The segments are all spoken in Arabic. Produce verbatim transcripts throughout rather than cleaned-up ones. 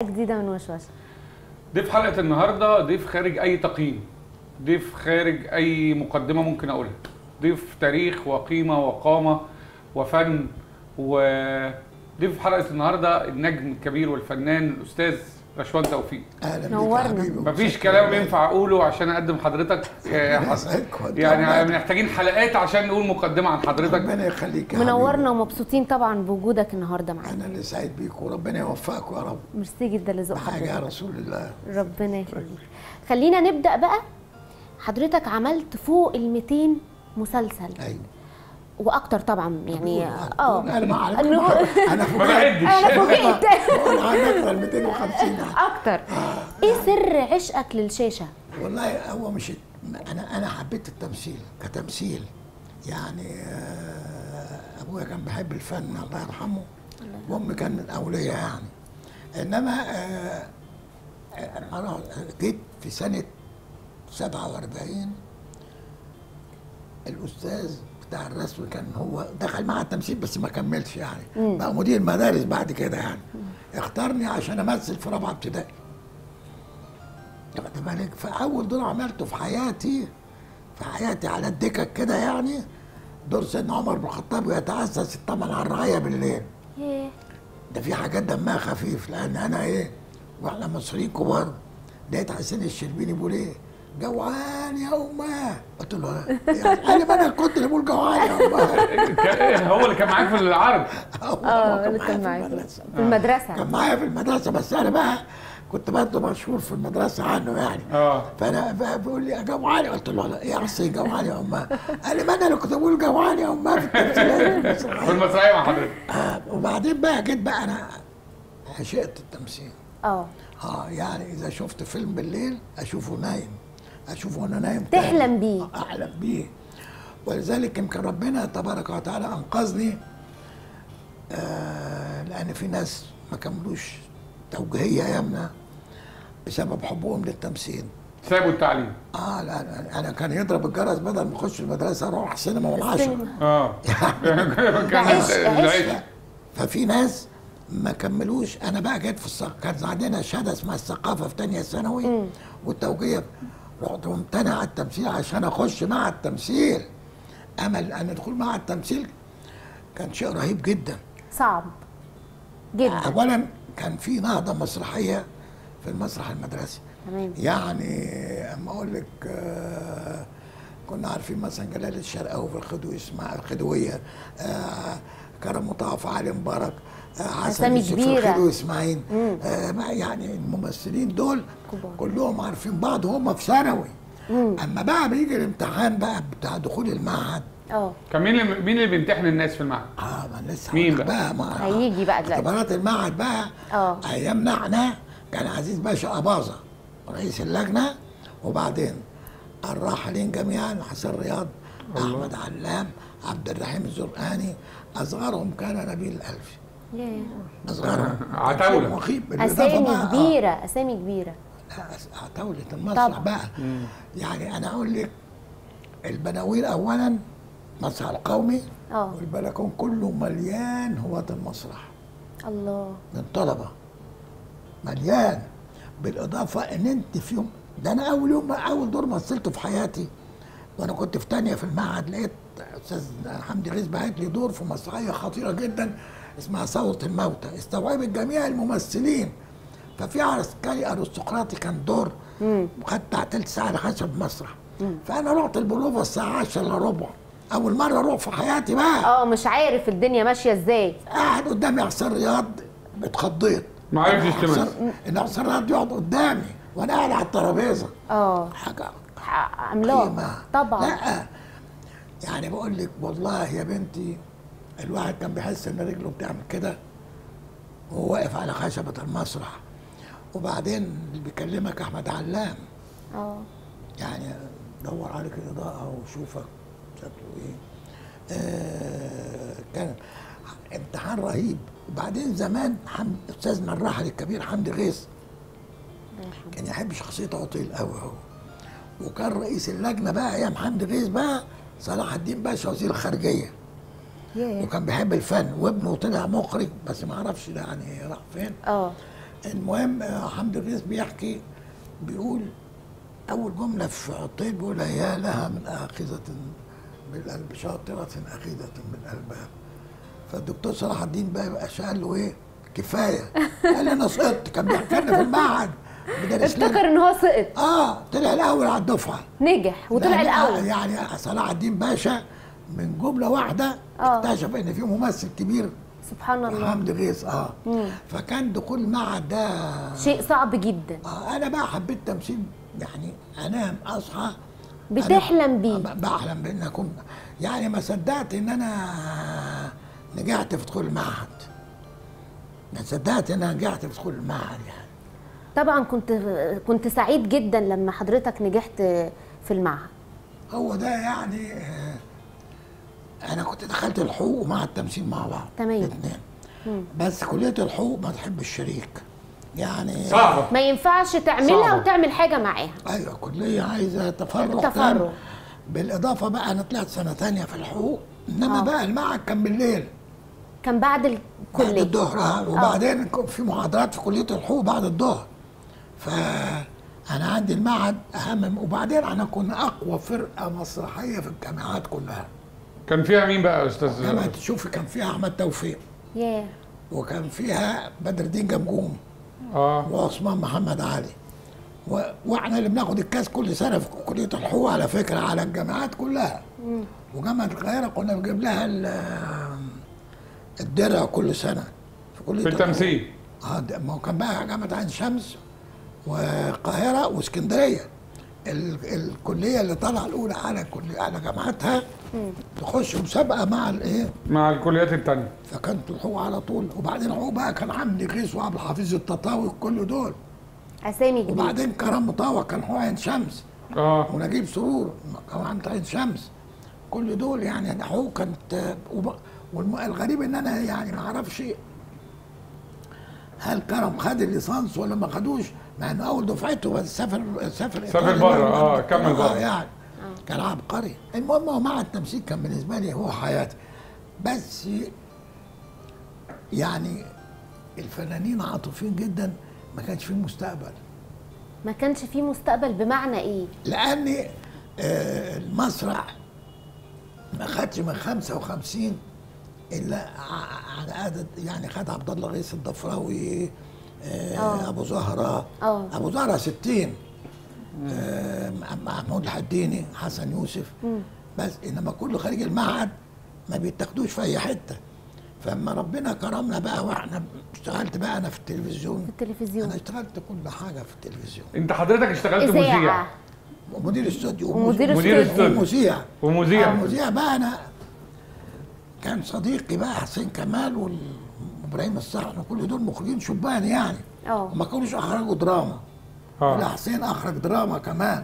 جديده من وشوشه. ضيف حلقه النهارده ضيف خارج اي تقييم، ضيف خارج اي مقدمه ممكن اقولها، ضيف تاريخ وقيمه وقامه وفن. وضيف حلقه النهارده النجم الكبير والفنان الاستاذ رشوان توفيق. اهلا نورنا. بيك. مفيش كلام ينفع اقوله عشان اقدم حضرتك. يعني محتاجين حلقات عشان نقول مقدمه عن حضرتك. ربنا يخليك يا منورنا ومبسوطين طبعا بوجودك النهارده معانا. انا اللي سعيد بيك وربنا يوفقك يا رب. ميرسي جدا لذوق حاجه يا حضرتك. رسول الله. ربنا يخليك. خلينا نبدا بقى. حضرتك عملت فوق ال مئتين مسلسل. ايوه واكتر طبعا يعني. اه انا ما اعرف إنه- انا ما بعدش. انا فوجئت. بقول عن اكتر مئتين وخمسين. اكتر. ايه سر عشقك للشاشه؟ والله هو مش انا انا حبيت التمثيل كتمثيل يعني. ابويا كان بيحب الفن الله يرحمه، وامي كان من الاولياء يعني. انما انا جيت في سنه سبعة وأربعين الاستاذ بتاع الرسم كان هو دخل معاه التمثيل بس ما كملش يعني. مم. بقى مدير مدارس بعد كده يعني. مم. اختارني عشان امثل في رابعه ابتدائي. واخد بالك؟ فاول دور عملته في حياتي في حياتي على الدكك كده يعني دور سيدنا عمر بن الخطاب ويتأسس الطمن على الرعايه بالليل. ايه ده في حاجات دمها خفيف لان انا ايه واحنا مصريين كبار. لقيت حسين الشربيني بيقول ايه؟ جوعان يا امه. قلت له يعني انا انا كنت اللي بقول جوعان يا امه. هو اللي كان معاك في العرض. اه اللي كان معاك في المدرسه. كان معايا في المدرسه بس انا بقى كنت برضه مشهور في المدرسه عنه يعني. اه فانا بيقول لي جوعان. قلت له لا يا عصي جوعان يا امه. قال لي ما انا اللي كنت بقول جوعان يا امه في التمثيليه في المسرحيه مع حضرتك. آه وبعدين بقى جيت بقى انا عشقت التمثيل. اه اه يعني اذا شفت فيلم بالليل اشوفه نايم، اشوفه وانا نايم تحلم بيه. احلم بيه. ولذلك يمكن ربنا تبارك وتعالى انقذني. آه لان في ناس ما كملوش توجيهيه ايامنا بسبب حبهم للتمثيل. سابوا التعليم. اه لا, لا انا كان يضرب الجرس بدل ما اخش المدرسه اروح السينما والعشاء. اه ده عشق عشق. ففي ناس ما كملوش. انا بقى جيت في الثقافه كان عندنا شهاده اسمها الثقافه في ثانيه ثانوي والتوجيه. رحت ممتنع على التمثيل عشان اخش مع التمثيل. امل ان ادخل مع التمثيل كان شيء رهيب جدا. صعب جدا. اولا كان في نهضه مسرحيه في المسرح المدرسي. تمام. يعني اما اقول لك آه كنا عارفين مثلا جلال الشرقاوي في الخدوي اسمها الخدويه. آه كرم مطاف علي مبارك. اسامي كبيره في اسماعيل. آه يعني الممثلين دول كبار. كلهم عارفين بعض وهم في ثانوي. اما بقى بيجي الامتحان بقى بتاع دخول المعهد. اه كان مين اللي مين اللي بيمتحن الناس في المعهد؟ اه ما لسه مين بقى؟ بقى ما هيجي بقى دلوقتي اختبارات المعهد بقى. اه ايامنا احنا كان عزيز باشا اباظه رئيس اللجنه. وبعدين الراحلين جميعا حسن رياض، احمد علام، عبد الرحيم الزرقاني. اصغرهم كان نبيل الالفي. ياه اصغرهم عتاوله. مخيب. اسامي كبيره اسامي كبيره. لا عتاوله المسرح بقى. مم. يعني انا اقول لك البناوير اولا مسرح القومي. اه والبلكون كله مليان هواة المسرح. الله. من طلبه مليان. بالاضافه ان انت في يوم ده انا اول يوم اول دور مثلته في حياتي وانا كنت في ثانيه في المعهد. لقيت استاذ حمدي غيث باعت لي دور في مسرحيه خطيره جدا اسمها صوت الموتى. استوعبت جميع الممثلين. ففي عسكري ارستقراطي كان دور وخدت بتاع تلت ساعه خشب مسرح. فانا رحت البروفه الساعه عشرة الا ربع. اول مره اروح في حياتي بقى. اه مش عارف الدنيا ماشيه ازاي. قاعد قدامي حسين رياض اتخضيت. ما عرفتش تمثل. ان حسين رياض يقعد قدامي وانا قاعد على الترابيزه. اه حاجه عملاق طبعا. لا يعني بقول لك والله يا بنتي الواحد كان بيحس ان رجله بتعمل كده وهو واقف على خشبه المسرح. وبعدين اللي بيكلمك احمد علام. اه يعني دور عليك الاضاءه وشوفك شكله ايه. آه كان امتحان رهيب. وبعدين زمان حمد استاذنا الراحل الكبير حمدي غيث كان يحب شخصيه عطيل قوي هو. وكان رئيس اللجنه بقى ايام حمدي غيث بقى صلاح الدين باشا وزير الخارجيه. yeah. وكان بيحب الفن وابنه طلع مخرج بس ما اعرفش ده يعني راح فين. اه المهم آه، حمدي الغيث بيحكي، بيقول اول جمله في عطيل بيقول يا لها من اخذه بالقلب شاطره اخذه بالالباب. فالدكتور صلاح الدين بقى بقى قال له ايه كفايه، قال لي انا سقطت، كان بيحكي لنا في المعهد افتكر ان هو سقط. اه طلع الاول على الدفعه، نجح وطلع الاول. يعني صلاح الدين باشا من جمله واحده آه. اكتشف ان في ممثل كبير سبحان الله. حمدي الغيث. اه مم. فكان دخول المعهد ده شيء صعب جدا. آه انا بقى حبيت تمثيل، يعني انام اصحى بتحلم بيه. بحلم بان اكون، يعني ما صدقت ان انا نجحت في دخول المعهد، ما صدقت ان انا نجحت في دخول المعهد يعني. طبعا كنت كنت سعيد جدا لما حضرتك نجحت في المعهد. هو ده يعني آه، انا كنت دخلت الحقوق مع التمثيل مع بعض تمام. الاثنين، بس كليه الحقوق ما تحب الشريك، يعني صعبه، ما ينفعش تعملها صعبة. وتعمل حاجه معاها. ايوه كليه عايزه تفرغ تفرغ. تام. بالاضافه بقى انا طلعت سنه ثانيه في الحقوق، انما آه. بقى المعهد كان بالليل كان بعد بعد الكليه. الظهر آه. وبعدين كان في محاضرات في كليه الحقوق بعد الظهر. فانا عندي المعهد اهم، وبعدين انا كنا اقوى فرقه مسرحيه في الجامعات كلها. كان فيها مين بقى يا استاذ؟ جامعه تشوفي كان فيها احمد توفيق، ياه. وكان فيها بدر الدين جمجوم اه وعثمان محمد علي، و... واحنا اللي بناخد الكاس كل سنه في كليه الحقوق على فكره على الجامعات كلها. مم. وجامعه القاهره كنا بنجيب لها ال- الدرع كل سنه في كليه في الحقوق. التمثيل. اه ده- ما هو كان بقى جامعه عين شمس والقاهره واسكندريه، ال... الكليه اللي طالعه الاولى على كل على جامعاتها تخش مسابقه مع الايه، مع الكليات التانية. فكانت الحقوق على طول. وبعدين الحقوق بقى كان حمدي غيث وعبد الحفيظ التطاوي كل دول، اسامي كبيره. وبعدين كرم مطاوع كان حقوق عين شمس، اه ونجيب سرور جامعه عين شمس، كل دول يعني الحقوق كانت. والغريب ان انا يعني ما اعرفش هل كرم خد الليسانس ولا ما خدوش، مع انه اول دفعته بس سافر سافر سافر بره. اه كمل اه بره. يعني كان عبقري. المهم هو مع التمثيل كان بالنسبه لي هو حياتي، بس يعني الفنانين عاطفيين جدا، ما كانش فيه مستقبل. ما كانش فيه مستقبل بمعنى ايه؟ لان آه، المسرح ما خدش من خمسة وخمسين الا ع- على عدد، يعني خد عبد الله غيث الضفراوي، آه، آه. ابو زهره آه. ابو زهره ستين، آه، محمود الحديني، حسن يوسف، بس انما كله خارج المعهد ما بيتاخدوش في اي حته. فاما ربنا كرمنا بقى واحنا اشتغلت بقى انا في التلفزيون، في التلفزيون. انا اشتغلت كل حاجه في التلفزيون، انت حضرتك اشتغلت مذيع اذاعه. ومدير استوديو ومدير مدير استوديو. استوديو. ومذيع ومذيع. المذيع بقى انا كان صديقي بقى حسين كمال وابراهيم الصحن وكل دول مخرجين شبان يعني، اه. وما كانوش اخرجوا دراما. ولا اه حسين اخرج دراما كمان.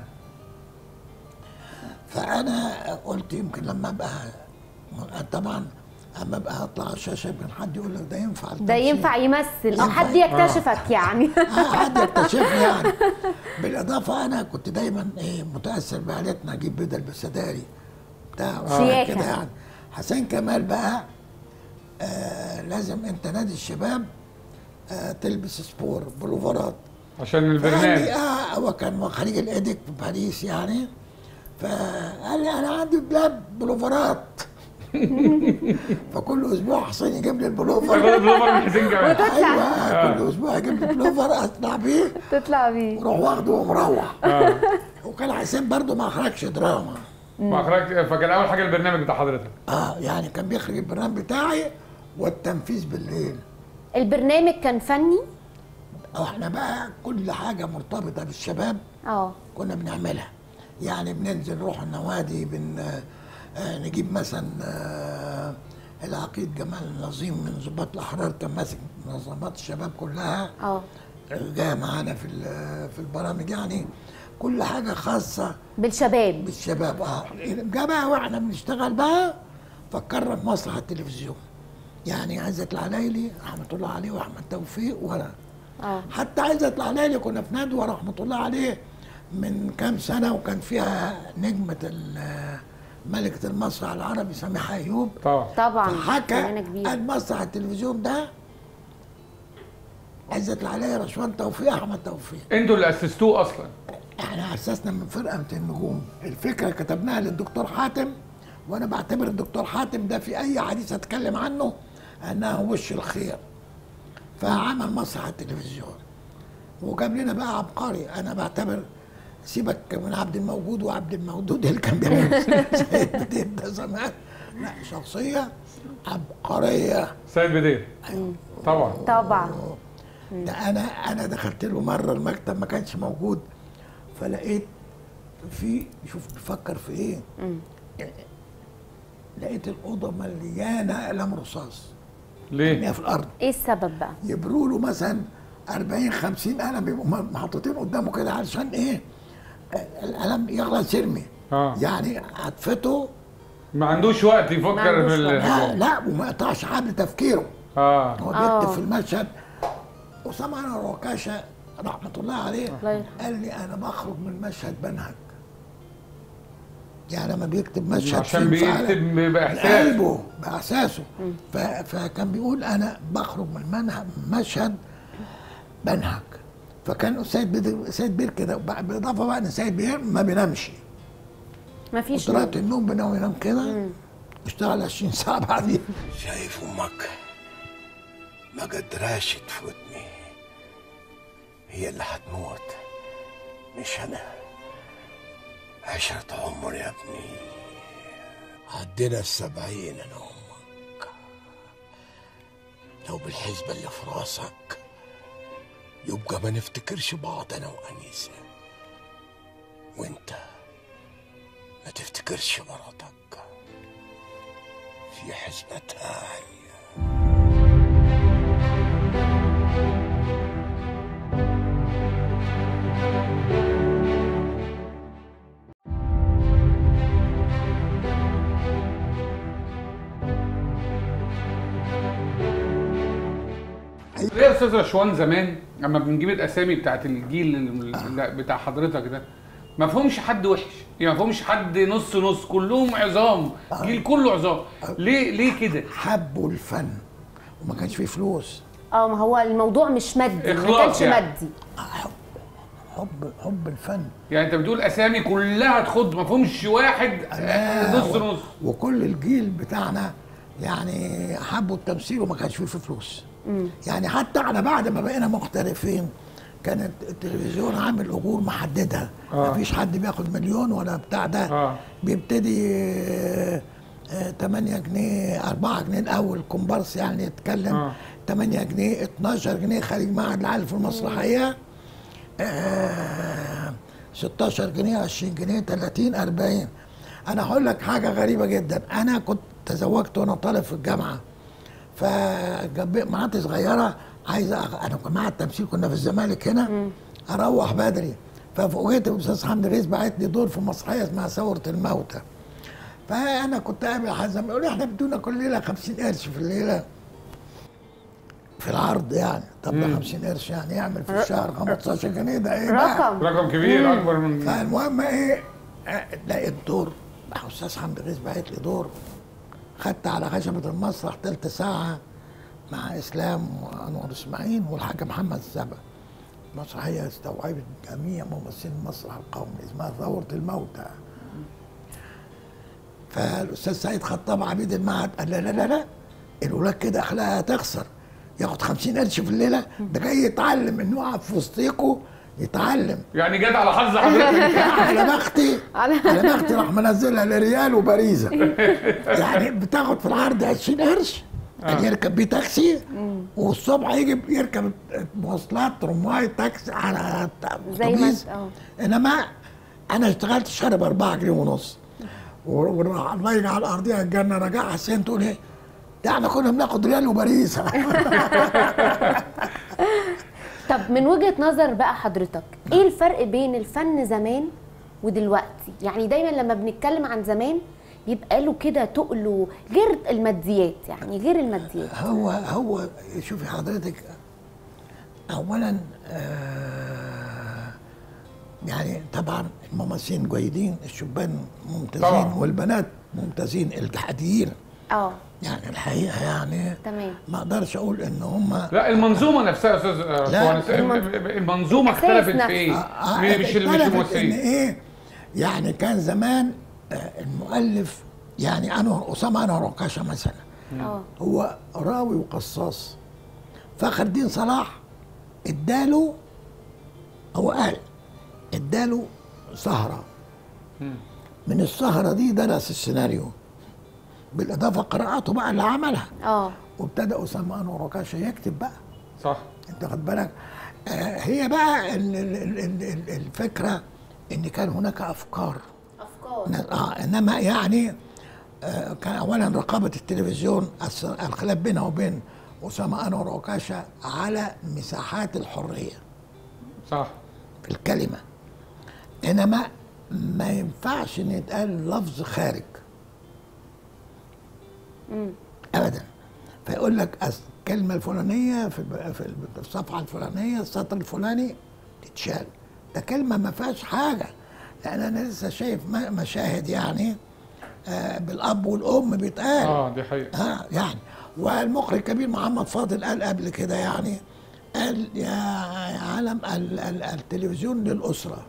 فانا قلت يمكن لما ابقى، طبعا اما ابقى اطلع على الشاشه يمكن حد يقول لك ده ينفع ده التمثيل. ينفع يمثل او ينفع. حد يكتشفك يعني. آه، حد يكتشفني يعني. بالاضافه انا كنت دايما ايه متاثر بعائلتنا، اجيب بدل بسداري بتاع شياكة. كده يعني. حسين كمال بقى آه لازم انت نادي الشباب آه تلبس سبور بلوفرات عشان فقال البرنامج. لي اه هو كان خريج الادك في باريس يعني، فقال لي انا عندي بلاد بلوفرات. فكل اسبوع حسين يجيب لي البلوفر. تاخد البلوفر من حسين كمان. وتطلع. ايوه كل اسبوع يجيب لي بلوفر اطلع بيه تطلع بيه. وروح واخده ومروح. اه وكان حسين برضه ما اخرجش دراما، ما اخرجت، فكان اول حاجه البرنامج بتاع حضرتك. اه يعني كان بيخرج البرنامج بتاعي والتنفيذ بالليل. البرنامج كان فني. او احنا بقى كل حاجه مرتبطه بالشباب اه. كنا بنعملها، يعني بننزل نروح النوادي، بن آه نجيب مثلا آه العقيد جمال نظيم من ضباط الاحرار كان ماسك منظمات الشباب كلها، اه. جاء معانا في في البرامج، يعني كل حاجه خاصه بالشباب. بالشباب. اه جاء بقى واحنا بنشتغل بقى فكرنا في مسرح التلفزيون، يعني عزت العلايلي رحمه الله عليه واحمد توفيق وانا. اه. حتى عزت العلايلي كنا في ندوه رحمه الله عليه من كام سنه، وكان فيها نجمه ال- ملكه المسرح العربي سميحه ايوب. طبعا طبعا. فحكى فنانة كبيرة. المسرح التلفزيون ده عزت العليا، رشوان توفيق، احمد توفيق. انتوا اللي اسستوه اصلا؟ احنا اسسنا من فرقه مئتين نجوم. الفكره كتبناها للدكتور حاتم، وانا بعتبر الدكتور حاتم ده في اي حديث اتكلم عنه انه وش الخير. فعمل مسرح التلفزيون وجاب لنا بقى عبقري. انا بعتبر سيبك من عبد الموجود وعبد المودود اللي كان بيعمل سيد بدير ده زمان، لا شخصيه عبقريه. سيد بدير أيوة. طبعا طبعا. ده انا انا دخلت له مره المكتب ما كانش موجود، فلقيت في، شوف بيفكر في ايه، مم. لقيت الاوضه مليانه قلم رصاص. ليه؟ في الارض. ايه السبب بقى؟ يبروا له مثلا أربعين خمسين قلم بيبقوا محطوطين قدامه كده علشان ايه؟ القلم يخلص يرمي. اه يعني عطفته ما عندوش وقت يفكر في لا لا وما يقطعش حبل تفكيره. اه هو بيكتب في المشهد. اسامه انا الركاشه رحمه الله عليه قال لي انا بخرج من المشهد بنهج. يعني لما بيكتب مشهد عشان بيكتب باحساس قلبه باحساسه، فكان بيقول انا بخرج من المشهد بنهج. فكان سيد بير سيد بير كده، بالاضافه بقى ان سيد بير ما بينامش. ما فيش نوم. النوم بينام ينام كده، اشتغل عشرين ساعه بعدين. شايف امك ما قدراش تفوتني، هي اللي هتموت مش انا. عشرة عمر يا ابني، عدينا السبعين انا وامك. لو بالحسبة اللي في راسك يبقى ما نفتكرش بعض انا وانيسة، وانت ما تفتكرش مراتك في حسبتها هي. ليه يا استاذ رشوان زمان لما بنجيب الاسامي بتاعت الجيل بتاع حضرتك ده ما فهمش حد وحش، يعني ما فهمش حد نص نص، كلهم عظام، جيل كله عظام. ليه ليه كده؟ حبوا الفن وما كانش فيه فلوس. اه ما هو الموضوع مش مادي، ما كانش يعني. مادي. حب حب حب الفن. يعني انت بتقول اسامي كلها تخض، ما فهمش واحد نص نص. وكل الجيل بتاعنا يعني حبوا التمثيل وما كانش فيه فلوس. مم. يعني حتى على بعد ما بقينا محترفين كان التلفزيون عامل اجور محددها. آه. مفيش حد بياخد مليون ولا بتاع ده. آه. بيبتدي آه آه تمانية جنيه أربعة جنيه الاول كومبارس يعني يتكلم. آه. تمانية جنيه اتناشر جنيه خارج معهد العالي في المسرحيه. آه ستاشر جنيه عشرين جنيه تلاتين أربعين. انا هقول لك حاجه غريبه جدا، انا كنت تزوجت وانا طالب في الجامعه، فمناطق صغيره عايزه، انا كنت مع التمثيل كنا في الزمالك هنا. مم. اروح بدري، ففوجئت بالاستاذ حمدي ريس باعت لي دور في مسرحيه اسمها ثوره الموتى. فانا كنت قابل حزم يقول لي احنا بدونا كل ليله خمسين قرش في الليله في العرض يعني. طب ده خمسين قرش يعني يعمل في الشهر خمستاشر جنيه، ده ايه رقم بقى؟ رقم كبير. مم. اكبر من. فالمهم ايه، لقيت دور استاذ حمدي ريس باعت لي دور، خدت على خشبة المسرح تلت ساعة مع إسلام وأنور إسماعيل والحاج محمد السبع. مسرحية استوعبت جميع ممثلين المسرح القومي اسمها ثورة الموتى. فالأستاذ سعيد خطاب عميد المعهد قال لا لا لا لا الولاد كده أخلاقها تخسر، ياخد خمسين قرش في الليلة، ده جاي يتعلم إنه يقعد في وسطيكوا يتعلم. يعني جت على حظ حضرتك. على بختي على بختي راح منزلها لريال وباريزا. يعني بتاخد في العرض عشرين قرش آه. يركب بيه تاكسي، والصبح يجي يركب مواصلات ترماي تاكسي على اتوبيس. انما انا اشتغلت شهر ب أربعة جنيه ونص، والله يجعل الارضيه الجنه. رجع حسين تقول ايه؟ ده احنا كنا بناخد ريال وباريزا. طب من وجهة نظر بقى حضرتك، ايه الفرق بين الفن زمان ودلوقتي؟ يعني دايما لما بنتكلم عن زمان يبقى له كده تقله غير الماديات، يعني غير الماديات. هو هو شوفي حضرتك، اولا آه يعني طبعا الممثلين جيدين، الشبان ممتازين طبعا. والبنات ممتازين الجحديين. اه يعني الحقيقه يعني تمام. ما اقدرش اقول ان هم لا المنظومه نفسها يا استاذ آه، لا، فوانس، المنظومه الأساس اختلفت في نفسه. ايه؟ آه، مش مش اختلفت ان الممثلين. ايه يعني كان زمان آه، المؤلف يعني انور اسامه انور عكاشه مثلا اه هو راوي وقصاص، فخر الدين صلاح اداله، هو قال اداله سهره، مم. من السهره دي درس السيناريو بالاضافه قراءته بقى اللي عملها، اه وابتدى اسامه انور عكاشه يكتب بقى. صح. انت خد بالك آه هي بقى ال- ال- ال- ال- الفكره ان كان هناك افكار افكار. اه انما يعني آه كان اولا رقابه التلفزيون الس- الخلاف بينها وبين اسامه انور عكاشه على مساحات الحريه صح. في الكلمه، انما ما ينفعش ان يتقال لفظ خارج امم ابدا، فيقول لك أس- الكلمه الفلانيه في الب- في الب- في الصفحه الفلانيه السطر الفلاني تتشال، ده كلمه ما فيهاش حاجه، لان انا لسه شايف م- مشاهد يعني آه بالاب والام بيتقال اه دي حقيقه. اه يعني. والمخرج الكبير محمد فاضل قال قبل كده يعني، قال يا عالم ال ال التلفزيون للاسره،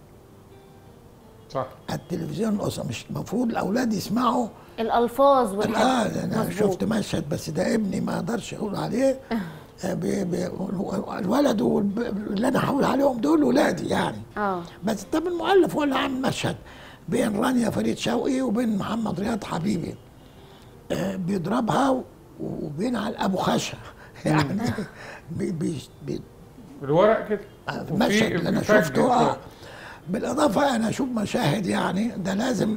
صح. التلفزيون للاسره، مش المفروض الاولاد يسمعوا الالفاظ اه والحاجات. ده انا شفت مشهد بس ده ابني ما اقدرش اقول عليه آه، بي بي الولد والب- اللي انا هقول عليهم دول ولادي يعني، اه بس طب المؤلف هو اللي عامل مشهد بين رانيا فريد شوقي وبين محمد رياض حبيبي آه، بيضربها وبين على ابو خشة يعني بي بي بي الورق كده. آه، وفي- المشهد اللي انا في فجر شفته اه شوية. بالاضافه انا اشوف مشاهد يعني ده لازم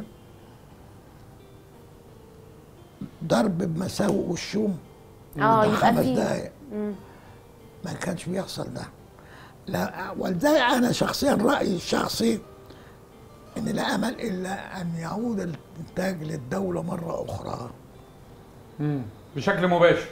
ضرب بمساوئ والشوم اه ده يبقى خمس في دقايق ما كانش بيحصل ده. لا ولذلك انا شخصيا رايي الشخصي ان لا امل الا ان يعود الانتاج للدوله مره اخرى، مم. بشكل مباشر.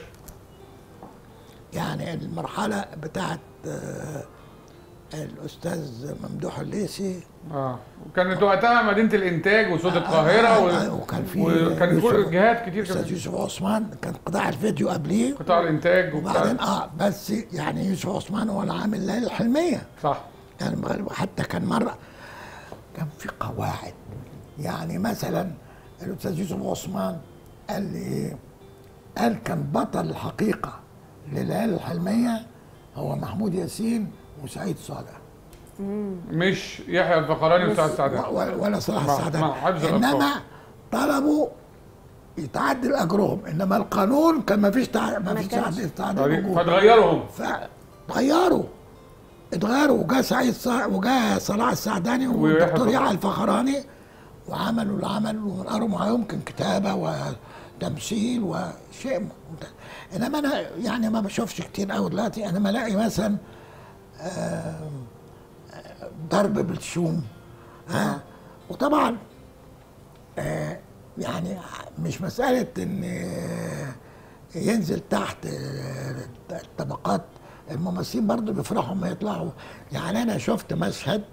يعني المرحله بتاعت آه، الاستاذ ممدوح الليثي اه وكانت وقتها مدينه الانتاج وصوت القاهره آه، و... آه، وكان في وكان كل يوسف- جهات كتير استاذ كمان. يوسف عثمان كان قطاع الفيديو قبليه، قطاع الانتاج وبعدين وبتاع. اه بس يعني يوسف عثمان هو اللي عامل ليالي الحلميه صح. يعني بغ- حتى كان مره كان في قواعد، يعني مثلا الاستاذ يوسف عثمان قال لي ايه؟ قال كان بطل الحقيقه لليالي الحلميه هو محمود ياسين وسعيد صالح، مش يحيى الفخراني وسعد و- السعداني. و- ولا صلاح مع- السعداني، مع حفظ الألقاب. انما طلبوا يتعدل اجرهم، انما القانون كان ما فيش تع... ما ما فيش كانش. تعديل تعديل اجور، فتغيروا هم. فتغيروا اتغيروا وجاء سعيد صا... وجاء صلاح السعداني ويحيى والدكتور الفخراني. يحيى الفخراني وعملوا العمل وقالوا ما يمكن كتابه وتمثيل وشيء ممتاز. انما انا يعني ما بشوفش كتير قوي دلوقتي، انا ما الاقي مثلا آه، آه، ضرب بالشوم ها، وطبعا آه، يعني مش مساله ان آه، ينزل تحت آه، الطبقات، الممثلين برضه بيفرحوا ما يطلعوا، يعني انا شفت مشهد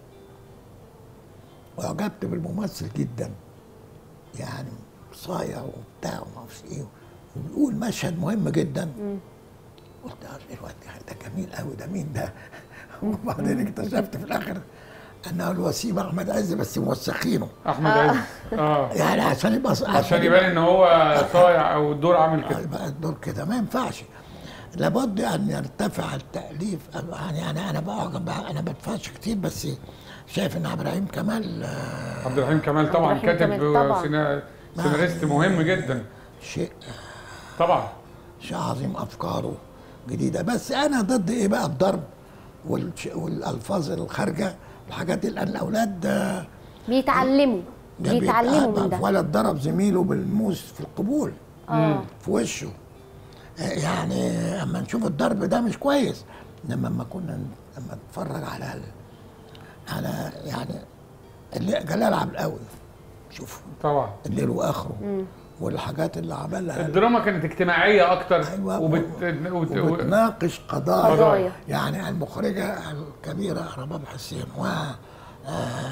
واعجبت بالممثل جدا يعني صايع وبتاع وما اعرفش ايه، وبيقول مشهد مهم جدا قلت اه الواد ده جميل قوي، ده مين ده؟ وبعدين اكتشفت في الاخر انه الوسيم احمد عز بس موسخينه احمد عز. اه يعني عشان يبقى عشان يبان ان هو صايع او الدور عامل كده. يبقى الدور كده ما ينفعش، لابد ان يرتفع التاليف يعني انا انا بعجب انا ما بدفعش كتير بس شايف ان عبد الرحيم كمال آه، عبد الرحيم كمال طبعا عبد الرحيم كاتب كمال طبعاً. سينا- سيناريست مهم جدا شيء طبعا. شيء عظيم، افكاره جديده، بس انا ضد ايه بقى الضرب والش- والالفاظ الخارجه الحاجات دي، لان الاولاد آه، بيتعلموا ده بيتعلموا بيبقى- من ده. ولد ضرب زميله بالموس في القبول اه في وشه آه، يعني اما نشوف الضرب ده مش كويس، انما لما كنا لما نتفرج على ال... على يعني اللي جلال عبد القوي شوف طبعا الليل واخره والحاجات اللي عملها الدراما كانت اجتماعيه اكتر. أيوة، وبت... وت... و... وبتناقش قضايا قضايا. يعني المخرجه الكبيره رباب حسين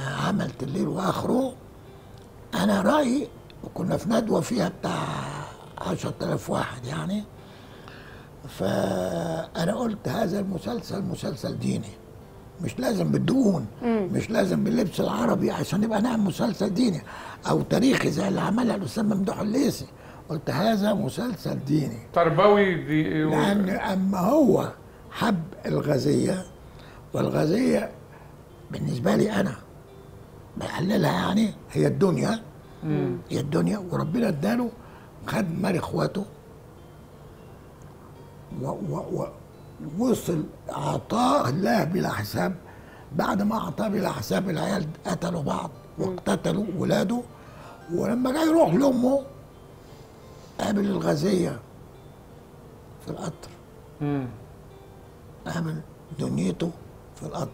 وعملت الليل واخره، انا رايي وكنا في ندوه فيها بتاع عشرة آلاف واحد يعني. فانا قلت هذا المسلسل مسلسل ديني، مش لازم بالدقون، مش لازم باللبس العربي عشان يبقى نعمل مسلسل ديني او تاريخي زي اللي عملها الاستاذ ممدوح الليثي. قلت هذا مسلسل ديني تربوي دي. لان اما هو حب الغازيه، والغازيه بالنسبه لي انا بحللها يعني هي الدنيا. مم. هي الدنيا، وربنا اداله خد مال اخواته ووصل عطاء الله بلا حساب. بعد ما اعطاه بلا حساب العيال قتلوا بعض واقتتلوا ولاده، ولما جاي يروح لامه قابل الغازيه في القطر. امم قابل دنيته في القطر،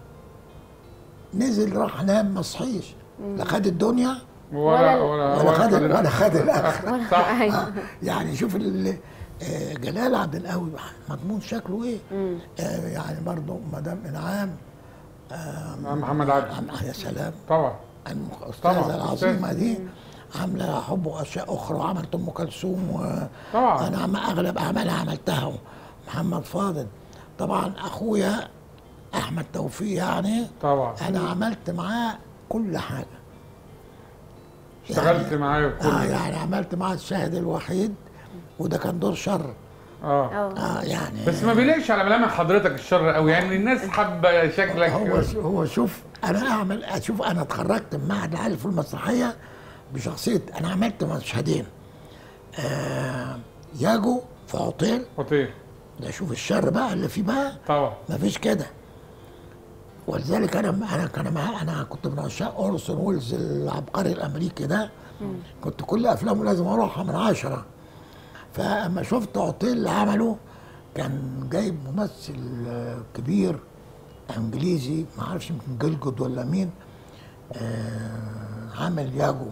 نزل راح نام ما صحيش، لا خد الدنيا ولا ولا ولا خد ولا خد الاخر. صح. آه يعني شوف ال- آه، جلال عبد القوي مضمون شكله ايه. آه يعني برضه مدام انعام آه محمد عبد. آه يا سلام طبعا الاستاذه العظيمه دي عامله حب واشياء اخرى، وعملت ام كلثوم طبعا. انا عم اغلب اعمالها عملتها. محمد فاضل طبعا اخويا احمد توفيق يعني طبعا انا عملت معاه كل حاجه. اشتغلت يعني معاه كل اه يعني عملت معاه الشاهد الوحيد، وده كان دور شر. اه اه يعني بس ما بيلاقيش على ملامح حضرتك الشر قوي، يعني الناس حابه شكلك. هو هو شوف انا اعمل اشوف انا اتخرجت من معهد العالي في المسرحيه بشخصيه. انا عملت مشهدين آه ياجو في اوتيل. اوتيل ده شوف الشر بقى اللي فيه بقى طبعا مفيش كده. ولذلك انا انا كان معاه انا كنت من عشاق اورسون ويلز العبقري الامريكي ده. كنت كل افلامه لازم اروحها من عشرة. فاما شفت اوتيل اللي عمله كان جايب ممثل كبير انجليزي ما اعرفش يمكن جلجود ولا مين آه عامل ياجو.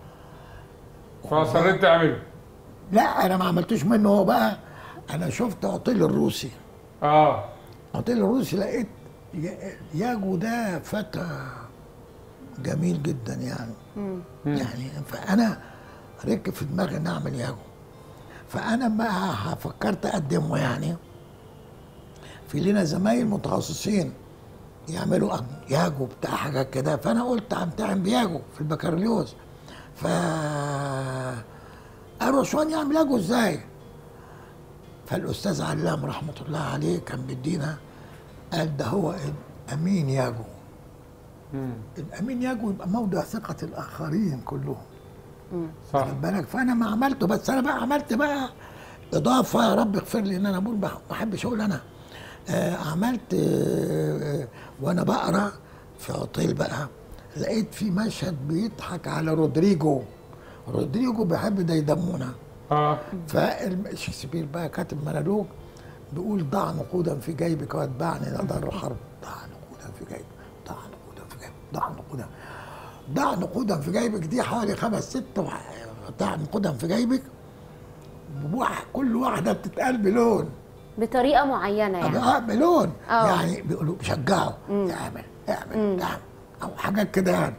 فاصريت تعمله؟ لا انا ما عملتوش منه هو بقى. انا شفت اوتيل الروسي. اه اوتيل الروسي لقيت ياجو ده فتى جميل جدا يعني. مم. يعني فانا ركب في دماغي ان اعمل ياجو. فانا بقى فكرت اقدمه يعني. في لنا زمايل متخصصين يعملوا ياجو بتاع حاجات كده، فانا قلت امتحن بياجو في البكالوريوس. ف قالوا شوان يعمل ياجو ازاي؟ فالاستاذ علام رحمه الله عليه كان بيدينا قال ده هو امين ياجو. مم. الامين ياجو يبقى موضع ثقه الاخرين كلهم. صح بالك. فانا ما عملته، بس انا بقى عملت بقى اضافه يا رب اغفر لي ان انا بقول ما بحبش اقول انا. آه عملت آه وانا بقرا في اوتيل بقى لقيت في مشهد بيضحك على رودريجو. رودريجو بيحب ده يدمونا. اه فشكسبير بقى كاتب مونولوج بيقول ضع نقودا في جيبك واتبعني الى دار الحرب. ضع نقودا في جيبك، ضع نقودا في جيبك، ضع نقودا ضع نقودا في جيبك. دي حوالي خمس ست ضع نقودا في جيبك. كل واحده بتتقال بلون بطريقه معينه يعني. اه بلون أوه. يعني بيقولوا بيشجعوا اعمل اعمل اعمل او حاجات كده يعني.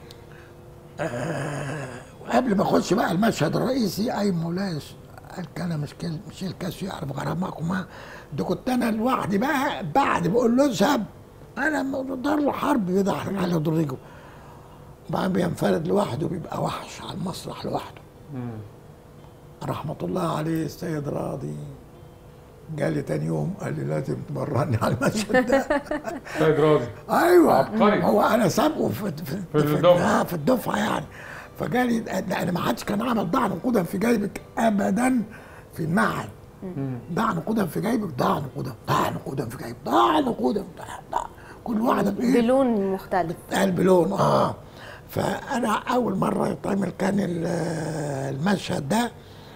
آه وقبل ما اخش بقى المشهد الرئيسي اي مولاي قال كان مش مش الكاس يعرف غرامكما. ده كنت انا لوحدي بقى بعد بقول له اذهب انا دار الحرب بيضحك على رودريجو. بقى بينفرد لوحده بيبقى وحش على المسرح لوحده. مم. رحمه الله عليه السيد راضي جالي تاني يوم قال لي لازم تبررني على المشهد ده. سيد راضي ايوه عبقري. هو انا سابقه في في, في, في الدفعه في الدفعه يعني. فجالي لان ما حدش كان عمل ضع نقودا في جيبك ابدا في المعهد. ضع نقودا في جيبك، ضع نقودا ضع نقودا في جيبك، ضع نقودا ضع كل واحده بايه؟ بلون مختلف. قال بلون اه. فانا اول مره يتعمل كان المشهد ده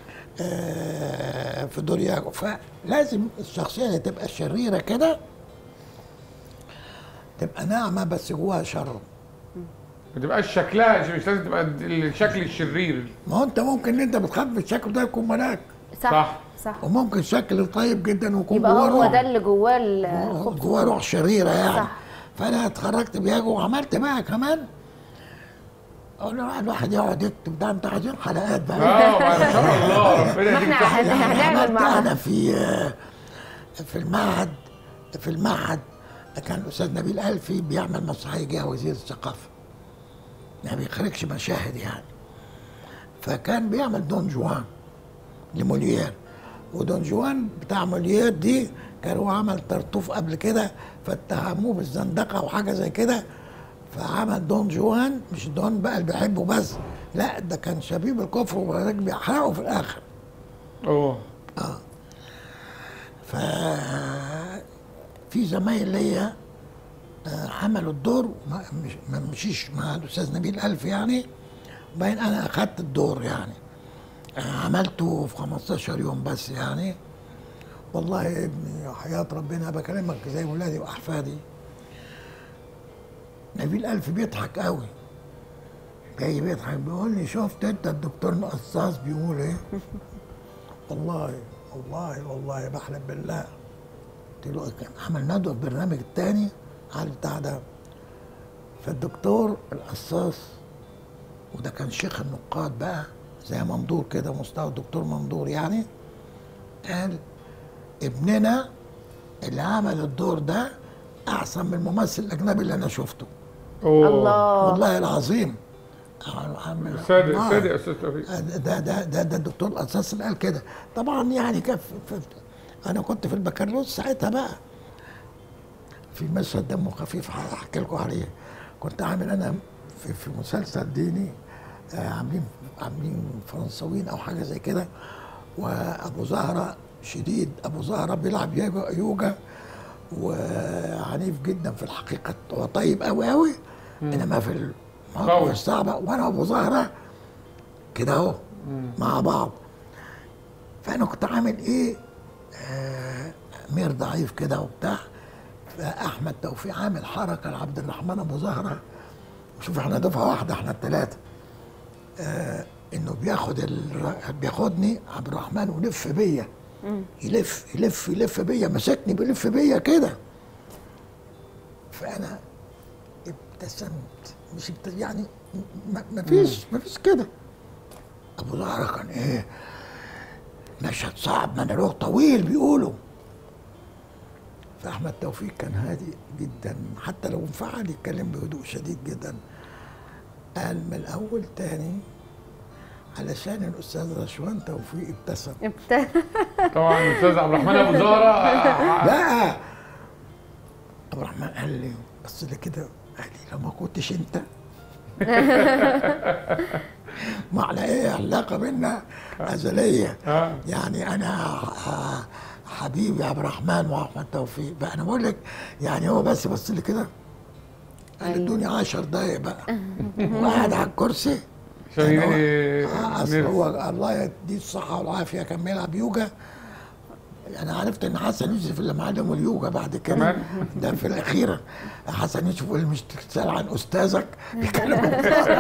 آه في دور ياجو. فلازم الشخصيه اللي تبقى شريره كده تبقى ناعمه بس جواها شر. ما تبقاش شكلها مش لازم تبقى الشكل الشرير. ما هو انت ممكن ان انت بتخاف من الشكل ده يكون ملاك. صح صح, صح. وممكن شكل طيب جدا ويكون يبقى جواه هو روح. ده اللي جواه الخبز، جواه روح شريره يعني. صح. فانا اتخرجت بياجو وعملت بقى كمان اقول له الواحد يقعد يكتب، ده انت عايزين حلقات بقى. اه ما شاء الله، ربنا يديك احنا صحة. هن- هنعمل عملت معاهم. انا في في المعهد في المعهد كان الاستاذ نبيل الفي بيعمل مسرحيه جه وزير الثقافه، ما بيخرجش مشاهد يعني، فكان بيعمل دون جوان لموليير، ودون جوان بتاع موليير دي كان هو عمل طرطوف قبل كده فاتهموه بالزندقه وحاجه زي كده، فعمل دون جوان، مش دون بقى اللي بيحبه بس، لا ده كان شبيب الكفر وبعدين بيحرقه في الاخر. اوه اه ف في زمايل ليا آه، عملوا الدور ما مش ما مشيش مع الاستاذ نبيل الف يعني، وبعدين انا اخدت الدور يعني، آه، عملته في خمستاشر يوم بس يعني. والله يا ابني وحياة ربنا بكلمك زي ولادي واحفادي، نبيل الف بيضحك قوي، جاي بيضحك بيقول لي شفت انت الدكتور القصاص بيقول ايه؟ والله والله والله بحلف بالله. قلت له كان عمل ندوه في برنامج التاني على البتاع ده، فالدكتور القصاص وده كان شيخ النقاد بقى زي منظور كده، مستوى الدكتور منظور يعني، قال ابننا اللي عمل الدور ده احسن من الممثل الاجنبي اللي انا شفته. اوه الله. والله العظيم. صادق آه. صادق يا استاذ توفيق. ده ده ده ده الدكتور القصاص اللي قال كده طبعا يعني. كيف انا كنت في البكالوريوس ساعتها بقى، في مشهد دمه خفيف هحكي لكم عليه. كنت عامل انا في, في مسلسل ديني، آه عاملين عاملين فرنساويين او حاجه زي كده، وابو زهره شديد، ابو زهره بيلعب يوجا, يوجا وعنيف جدا في الحقيقه، هو طيب قوي قوي انما في المواقف الصعبه، وانا ابو زهره كده اهو مع بعض. فانا كنت عامل ايه آه امير ضعيف كده وبتاع، فاحمد توفيق عامل حركه لعبد الرحمن ابو زهره، وشوف احنا دفعه واحده احنا الثلاثه، آه انه بياخد ال... بياخدني عبد الرحمن ويلف بيا، يلف يلف يلف بيا، مسكني بيلف بيا كده، فانا ابتسمت، مش ابت... يعني ما فيش ما فيش كده. ابو زهره كان ايه مشهد صعب، مونولوج طويل بيقولوا. فاحمد توفيق كان هادي جدا، حتى لو انفعل يتكلم بهدوء شديد جدا. قال من الاول تاني علشان الاستاذ رشوان توفيق ابتسم. طبعا الاستاذ عبد الرحمن ابو زهره لا عبد الرحمن قال لي بص لي كده، قال لي لو ما كنتش انت ما على ايه علاقه بينا ازليه يعني. انا حبيبي عبد الرحمن واحمد توفيق بقى، انا بقول لك يعني هو بس بص لي كده قال ادوني عشر دقايق بقى وقعد على الكرسي عشان آه اصل هو الله يديه الصحه والعافيه كان بيلعب يوجا. انا عرفت ان حسن يوسف اللي معلم اليوجا بعد كده ده في الاخيره، حسن يوسف اللي مش تسال عن استاذك بيتكلم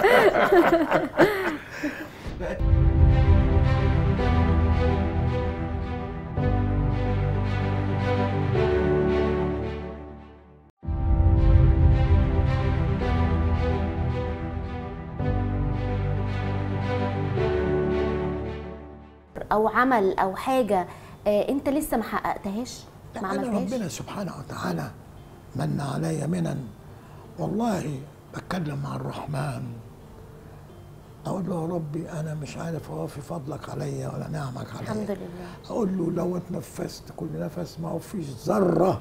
او عمل او حاجه آه انت لسه ما حققتهاش ما عملتهاش؟ ربنا سبحانه وتعالى من علي منن، والله بتكلم مع الرحمن اقول له يا ربي انا مش عارف اوفي فضلك عليا ولا نعمك عليا. الحمد لله. اقول له لو اتنفست كل نفس ما هو فيش ذره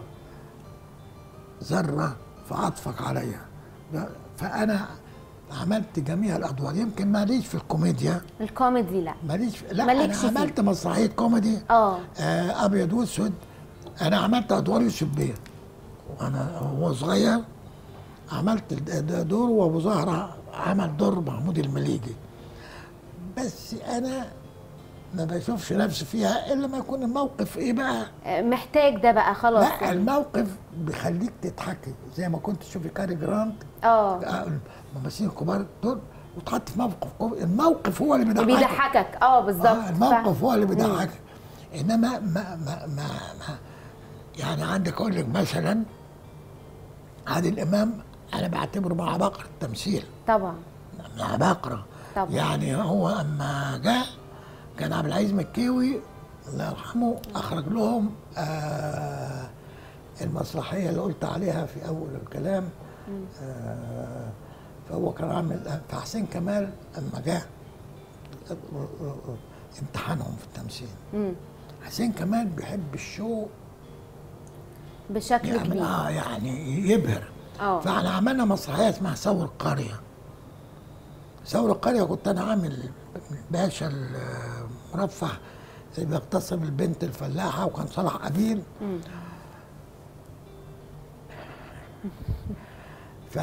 ذره في عطفك عليا. فانا عملت جميع الادوار، يمكن ماليش في الكوميديا. الكوميدي لا ماليش لا انا عملت مسرحيه كوميدي اه ابيض واسود. انا عملت ادوار يوسف بيه وانا هو صغير، عملت دور، وابو زهره عمل دور محمود المليجي، بس انا ما بشوفش نفسي فيها الا ما يكون الموقف ايه بقى محتاج ده بقى خلاص. لا يعني. الموقف بيخليك تضحكي زي ما كنت تشوفي كاري جرانت اه الممثلين الكبار دول وتحط في موقف كوميدي، الموقف هو اللي بيضحكك بيضحكك اه بالظبط. آه الموقف هو اللي بيضحكك، انما ما ما ما, ما يعني عندك اقول لك مثلا عادل امام انا بعتبره مع عباقرة التمثيل طبعا، عباقرة. طبعا. يعني هو اما جاء كان عبد العزيز مكاوي الله يرحمه اخرج لهم آه المسرحيه اللي قلت عليها في اول الكلام. آه فهو كان عامل فحسين كمال اما جاء امتحانهم في التمثيل. مم. حسين كمال بيحب الشو بشكل يعني كبير. اه يعني يبهر. اه فاحنا عملنا مسرحيه اسمها ثور القريه. ثور القريه كنت انا عامل باشا المرفه اللي بيغتصب البنت الفلاحه وكان صلاح قبيل. مم. ف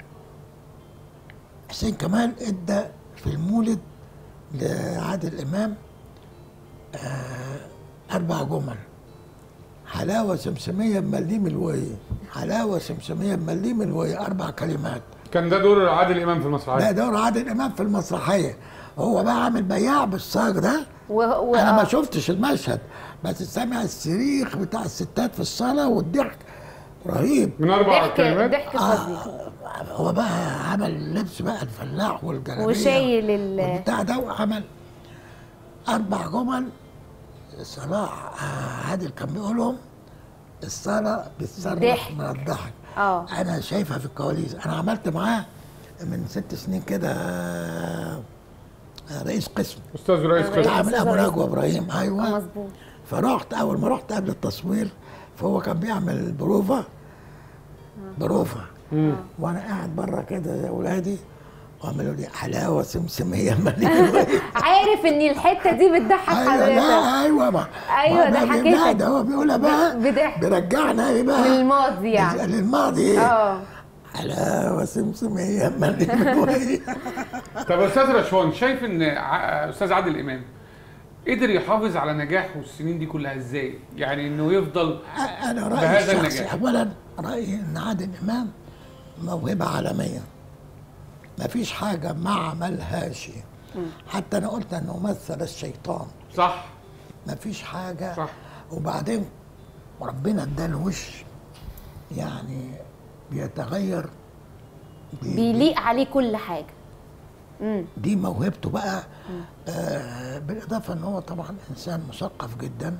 حسين كمال ادى في المولد لعادل امام آه اربع جمل: حلاوه سمسميه بمليم الوي، حلاوه سمسميه بمليم الوي، اربع كلمات. كان ده دور عادل امام في المسرحيه؟ ده دور عادل امام في المسرحيه. هو بقى عامل بياع بالصاج ده. و... و... انا ما آه. شفتش المشهد بس سامع الصريخ بتاع الستات في الصاله والضحك رهيب من اربع ضحك كلمات. ضحك فظيع. آه هو بقى عمل لبس بقى الفلاح والجلابيه وشايل ال والبتاع ده وعمل اربع جمل. صلاح آه عادل كان بيقولهم الصاله بتصرخ ضحك. من الضحك. اه انا شايفها في الكواليس. انا عملت معاه من ست سنين كده آه رئيس قسم استاذ رئيس رئيس قسم. عامل أستاذ ابو رئيس نجوى ابراهيم. آه، ايوه مظبوط. فرحت اول ما رحت قبل التصوير فهو كان بيعمل البروفه بروفه وانا قاعد بره كده زي اولادي وعملوا لي حلاوه سمسميه مليانه. عارف ان الحته دي بتضحك ايوه حضرتك. لا ايوه ما ايوه ما- ده ما- حكيتك. لا ده هو بيقولها بقى بضحك. بيرجعنا ايه بقى للماضي يعني. للماضي. اه حلاوه سمسميه مليانه. طب يا استاذ رشوان، شايف ان ع- استاذ عادل امام قدر يحافظ على نجاحه السنين دي كلها ازاي؟ يعني انه يفضل انا رايي بهذا الشخصي النجاح. اولا رايي ان عادل امام موهبه عالميه ما فيش حاجه ما عملهاش. حتى انا قلت انه مثل الشيطان. صح ما فيش حاجه. صح. وبعدين ربنا اداله وش يعني بيتغير بي- بيليق عليه كل حاجه. امم دي موهبته بقى. آه بالاضافه ان هو طبعا انسان مثقف جدا.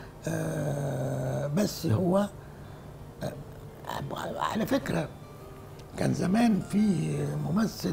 آه بس هو آه على فكره كان زمان في ممثل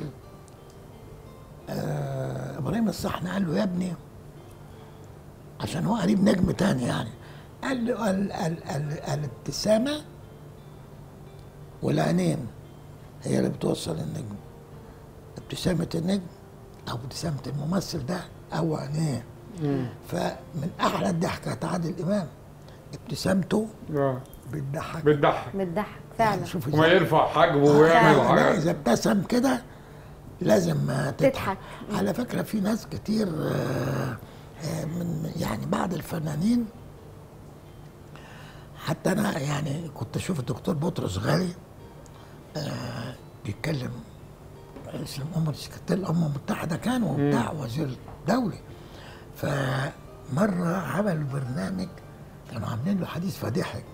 آه ابراهيم الصحن قال له يا ابني عشان هو قريب نجم تاني يعني قال له ال ال ال الابتسامه والعينين هي اللي بتوصل النجم. ابتسامه النجم او ابتسامه الممثل ده او عينيه. فمن احلى الضحكات عادل امام ابتسامته اه بتضحك. بتضحك بتضحك فعلا. يعني شوف وما ازاي يرفع حاجبه ويعمل لا حاجات. اذا ابتسم كده لازم آه، تضحك. تضحك. على فكره في ناس كتير آه، آه، من يعني بعض الفنانين حتى انا يعني كنت اشوف الدكتور بطرس غالي آه، بيتكلم رئيس الامم السكرتير الامم المتحده كان وبتاع وزير دولي. فمره عملوا برنامج كانوا عاملين له حديث فضحك.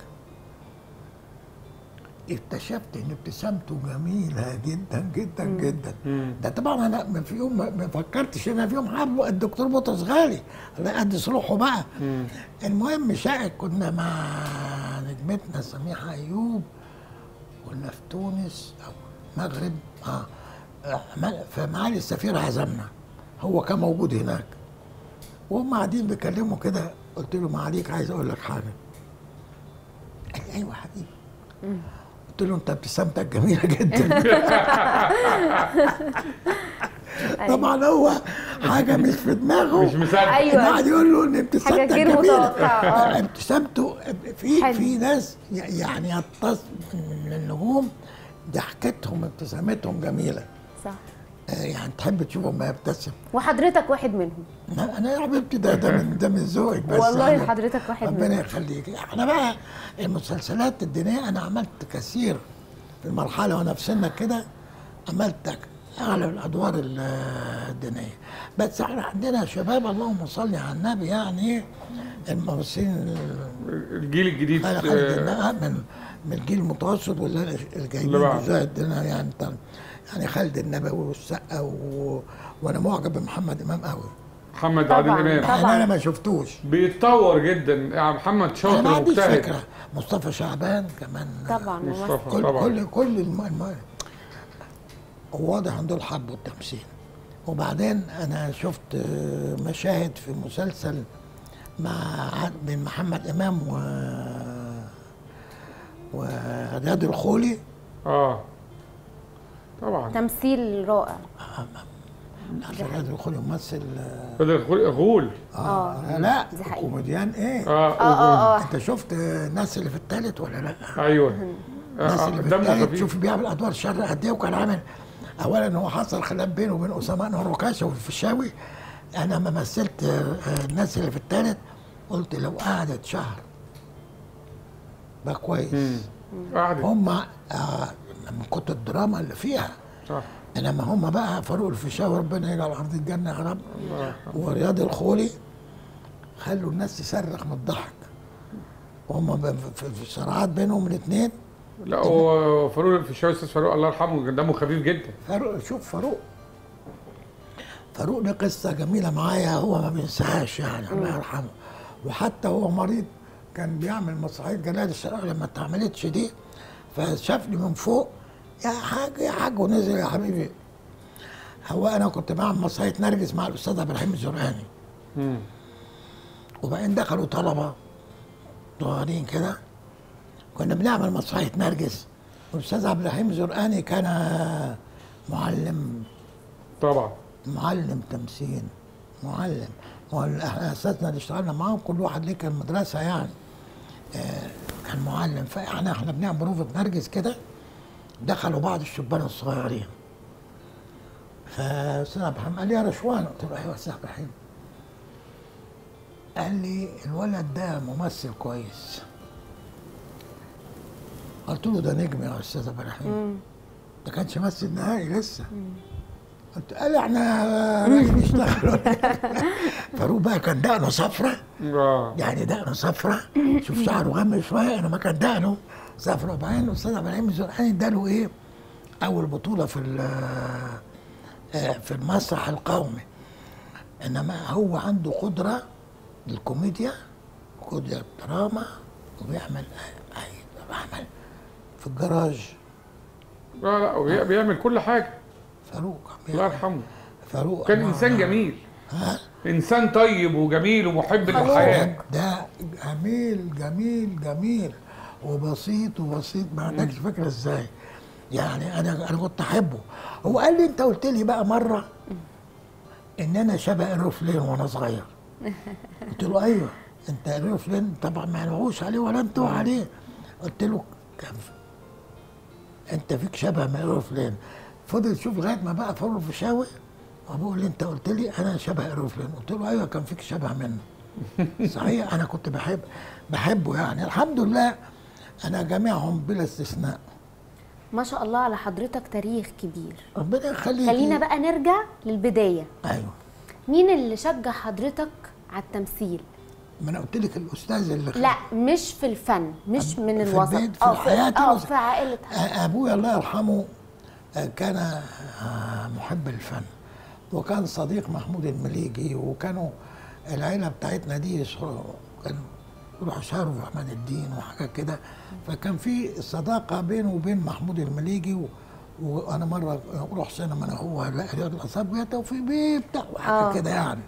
اكتشفت ان ابتسامته جميله جدا جدا جدا. ده طبعا انا ما في يوم ما ما فكرتش ان أنا في يوم هقابله الدكتور بطرس غالي الله يقدس روحه بقى. المهم شائك كنا مع نجمتنا سميحه ايوب كنا في تونس او المغرب اه آه، فمعالي السفير عزمنا هو كان موجود هناك وهم قاعدين بيكلموا كده قلت له معاليك عايز اقول لك حاجه. قال لي ايوه حبيبي. قلت له انت ابتسامتك جميله جدا. طبعا هو حاجه مش في دماغه مش مصدق. أيوة. قاعد يقول له ان حاجة ابتسامتك غير جميله. متوقعة. آه. ابتسامته في حلو. في ناس يعني يتص من النجوم ضحكتهم ابتسامتهم جميله. صح. آه، يعني تحب تشوفهم ما يبتسم. وحضرتك واحد منهم. انا أنا يا حبيبتي ده ده من ده من ذوقك بس. والله يعني حضرتك واحد ربنا منهم. يخليك. احنا بقى المسلسلات الدينيه انا عملت كثير في المرحله وانا في سنك كده عملت اغلب الادوار ال- الدينيه. بس احنا عندنا شباب اللهم صل على النبي يعني الممثلين الجيل الجديد خلق آه، الدنيا من من الجيل المتوسط واللي اللي الجايين بعد. زي الدنيا يعني طبعا. يعني خالد النبوي والسقا و... وانا معجب بمحمد امام قوي. محمد عادل طبعاً، امام طبعاً. يعني انا ما شفتوش. بيتطور جدا يعني محمد انا شاطر ما عنديش ومجتهد. فكره. مصطفى شعبان كمان. طبعا مصطفى. ممثل. كل طبعاً. كل كل الم... الم... واضح ان دول حبوا التمثيل. وبعدين انا شفت آه، مشاهد في مسلسل مع عاد- بين محمد امام و ورياض الخولي. اه طبعا. تمثيل رائع. رياض الخولي ممثل بدر غول- غول. آه لا دي حقيقة. كوميديان ايه؟ اه اه اه اه انت شفت الناس اللي في الثالث ولا لا؟ ايوه. الناس آه، اللي في دمه الثالث خفيف. شوف بيعمل ادوار شر قد ايه. وكان عامل اولا هو حصل خلاف بينه وبين اسامه انور ركاشه وفي الشاوي. انا لما مثلت آه، الناس اللي في الثالث قلت لو قعدت شهر بقى كويس. قعدت هم آه من كتر الدراما اللي فيها. صح. انما هم بقى فاروق الفيشاوي ربنا يجعل ارض الجنه يا رب الله يرحمه. ورياض الخولي خلوا الناس تصرخ من الضحك. وهم ب- في في صراعات بينهم الاثنين. لا هو فاروق الفيشاوي استاذ فاروق الله يرحمه كان دمه خفيف جدا. فاروق شوف فاروق فاروق له قصه جميله معايا هو ما بينساهاش يعني الله يرحمه. وحتى هو مريض كان بيعمل مسرحيه جلال الشرقاوي لما اتعملتش دي فشافني من فوق يا حاج يا حاج ونزل يا حبيبي. هو انا كنت بعمل مسرحيه نرجس مع الاستاذ عبد الرحيم الزرقاني. مم. وبعدين دخلوا طلبه صغيرين كده كنا بنعمل مسرحيه نرجس. والاستاذ عبد الرحيم الزرقاني كان معلم طبعا. معلم تمثيل معلم. هو احنا اساتذتنا اللي اشتغلنا معاهم كل واحد ليه كان مدرسه يعني آه كان معلم. فاحنا احنا بنعمل بروفه نرجس كده دخلوا بعض الشبان الصغيرين. فاستاذ عبد الرحيم قال لي يا رشوان قلت له ايوه يا استاذ عبد الرحيم. قال لي الولد ده ممثل كويس. قلت له ده نجم يا استاذ عبد الرحيم. ما كانش ممثل نهائي لسه. قلت قال احنا راجل يشتغل. فاروق بقى كان دقنه صفرة اه يعني دقنه صفرة شوف شعره غمق شويه انما كان دقنه صفرة. وبعدين الاستاذ عبد الرحيم الزرقاني اداله ايه؟ اول بطوله في في المسرح القومي. انما هو عنده قدره للكوميديا قدره الدراما وبيعمل عمل في الجراج. لا لا وبي- بيعمل كل حاجه. فاروق الله يرحمه. فاروق كان الله انسان يرحمه. جميل. ها انسان طيب وجميل ومحب للحياه. ده جميل جميل جميل وبسيط وبسيط ما عندكش فكره ازاي. يعني انا انا كنت احبه. هو قال لي انت قلت لي بقى مره ان انا شبه الرفلين وانا صغير. قلت له ايوه انت الرفلين طبعا ما ينوعوش عليه ولا انتوا عليه. قلت له كان في- انت فيك شبه من الرفلين. فضل يشوف لغايه ما بقى فاروق الفيشاوي وبقول لي انت قلت لي انا شبه الرفلين. قلت له ايوه كان فيك شبه منه. صحيح انا كنت بحب بحبه يعني الحمد لله. انا جميعهم بلا استثناء. ما شاء الله على حضرتك تاريخ كبير. ربنا يخليك. خلينا بقى نرجع للبدايه. ايوه مين اللي شجع حضرتك على التمثيل؟ ما انا قلت لك الاستاذ اللي لا مش في الفن مش من في الوسط البيت، في اه الحياة اه بس. في عائله. ابويا الله يرحمه كان آه، محب الفن وكان صديق محمود المليجي وكانوا العيله بتاعتنا دي يسهروا كانوا يروحوا يسهروا في احمد الدين وحاجه كده. فكان في صداقه بينه وبين محمود المليجي و... وانا مره اروح سينما انا هو لا رياض الاعصاب يا توفيق بيه بتاع وحاجه آه. كده يعني.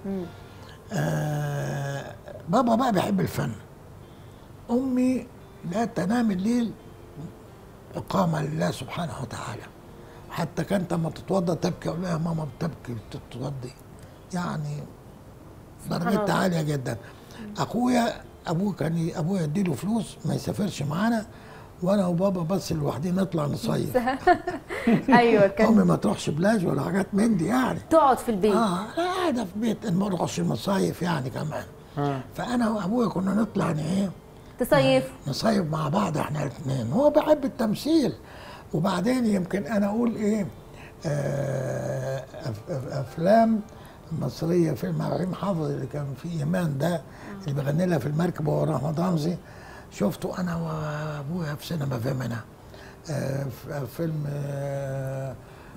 آه بابا بقى بيحب الفن. امي لا تنام الليل إقامة لله سبحانه وتعالى. حتى كانت لما تتوضا تبكي اقول لها يا ماما بتبكي بتتوضي يعني درجتها عاليه جدا. اخويا ابوه كان ابويا يديله فلوس ما يسافرش معانا وانا وبابا بس لوحدنا نطلع نصيف. ايوه امي كان ما تروحش بلاج ولا حاجات من دي يعني. تقعد في البيت. اه لا قاعده في بيت ما نروحش المصايف يعني كمان. آه. فانا وابويا كنا نطلع يعني ايه تصيف. نصيف مع بعض احنا الاثنين. هو بيحب التمثيل. وبعدين يمكن انا اقول ايه آه أف- أف- افلام مصريه فيلم ابراهيم حافظ اللي كان فيه ايمان ده اللي بيغني لها في المركب هو رحمة رمزي. شفته انا وابويا في سينما فيمنا. آه ف- فيلم آه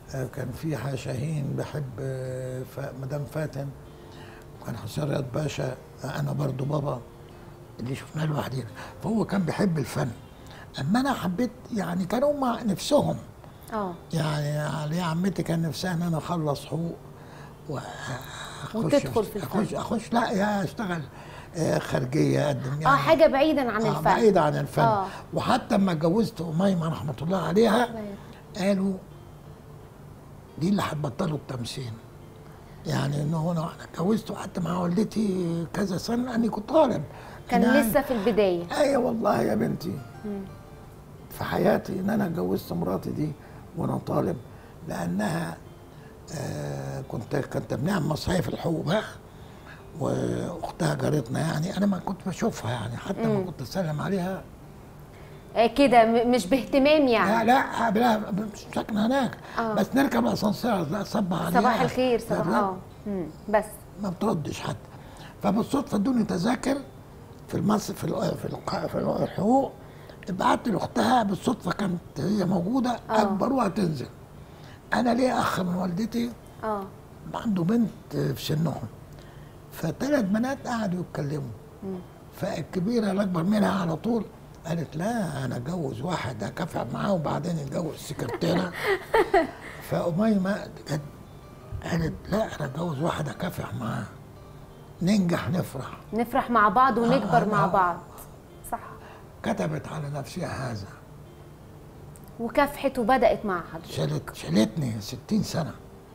آه، كان في حاجة شاهين بحب آه، ف- مدام فاتن، وكان حسين رياض باشا، آه، انا برضو بابا اللي شفناه لوحدينا. فهو كان بيحب الفن، اما انا حبيت يعني كانوا مع نفسهم اه يعني علي عمتي كان نفسها ان انا اخلص حقوق واخش وتدخل في الفن. اخش اخش لا يا اشتغل آه، خارجيه اقدم يعني اه حاجه بعيدا عن آه، الفن. بعيد عن الفن. آه. وحتى لما اتجوزت اميمه رحمه الله عليها قالوا دي اللي هتبطلوا التمثيل. يعني ان هو انا اتجوزت وقعدت مع والدتي كذا سنه لاني كنت طالب. كان أنا- لسه في البدايه. ايوه والله يا بنتي في حياتي ان انا اتجوزت مراتي دي وانا طالب، لانها آه كنت كنت بنعمل مصايف الحقوق بقى، واختها جارتنا يعني انا ما كنت بشوفها يعني حتى ما كنت اسلم عليها. آه كده م- مش باهتمام يعني. لا لا لا مش ساكنه هناك. آه. بس نركب الاسانسير لا صبح عليها صباح الخير صباح لا، اه مم. بس ما بتردش حتى. فبالصدفه ادوني تذاكر في المصر في ال- في ال- في الحقوق، بعت لاختها بالصدفه كانت هي موجوده آه. اجبروها تنزل. انا ليه اخ من والدتي اه عنده بنت في سنهم، فثلاث بنات قعدوا يتكلموا، فالكبيره الاكبر منها على طول قالت لا انا اتجوز واحد اكافح معاه وبعدين اتجوز السكرتيره. فاميمه جت قالت لا انا اتجوز واحد اكافح معاه ننجح نفرح. نفرح مع بعض ونكبر آه، مع آه. بعض. صح. كتبت على نفسها هذا، وكافحت وبدات مع حضرتك. شالت شالتني ستين سنه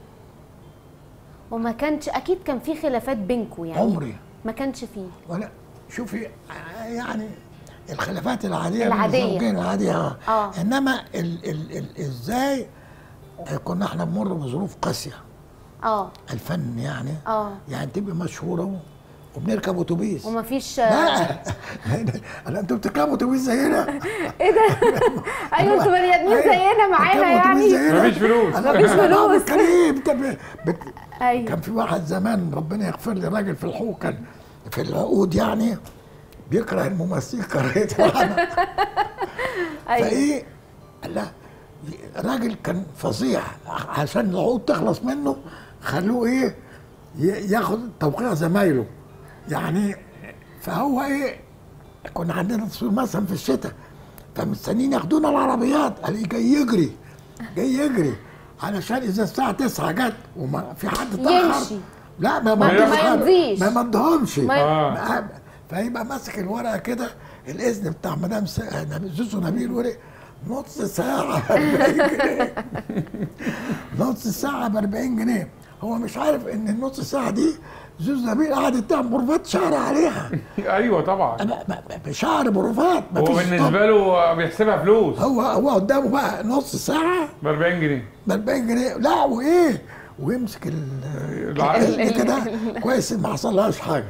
وما كانش اكيد كان في خلافات بينكم يعني. عمري ما كانش فيه. ولا شوفي يعني الخلافات العاديه العادية. بين الزوجين العاديه اه, آه. انما ال ال ال ازاي كنا احنا بنمر بظروف قاسيه. اه الفن يعني اه يعني تبقى مشهوره و- وبنركب اتوبيس. ومفيش. لا انا انتوا بتركبوا اتوبيس زينا. ايه ده؟ ايوه انتوا بني ادمين أيوة. زينا معانا بتركبوا أتوبيس يعني. زينا. مفيش فلوس. أنا مفيش أنا فلوس. بتكلم إيه؟ بت- بت- ايوه كان في واحد زمان ربنا يغفر لي راجل في الحقوق كان في العقود يعني بيكره الممثلين كراهيه واحده. ايوه فايه لا راجل كان فظيع عشان العقود تخلص منه خلوه ايه ي- ياخد توقيع زمايله يعني. فهو ايه كنا عندنا تصوير مثلا في الشتاء فمستنيين ياخدونا العربيات قال إيه جاي يجري جاي يجري علشان اذا الساعه تسعة جت وما في حد اتاخر يمشي. لا ما ما- مضيش ما حد. يمضيش. ما مضهمش ما- آه. ما- فيبقى ماسك الورقه كده الاذن بتاع مدام س- نبي- زوزو نبيل ورق نص ساعه ب أربعين جنيه نص ساعه ب أربعين جنيه. هو مش عارف ان النص ساعه دي زوزو نبيل قعدت تعمل بروفات شعر عليها. ايوه طبعا. أنا- ب- ب- بشعر بروفات هو مفيش بالنسبه طب. له بيحسبها فلوس هو هو قدامه بقى نص ساعه ب أربعين جنيه. ب أربعين جنيه لا وايه ويمسك ال- العقل. الاذن كده كويس إن ما حصلهاش حاجه.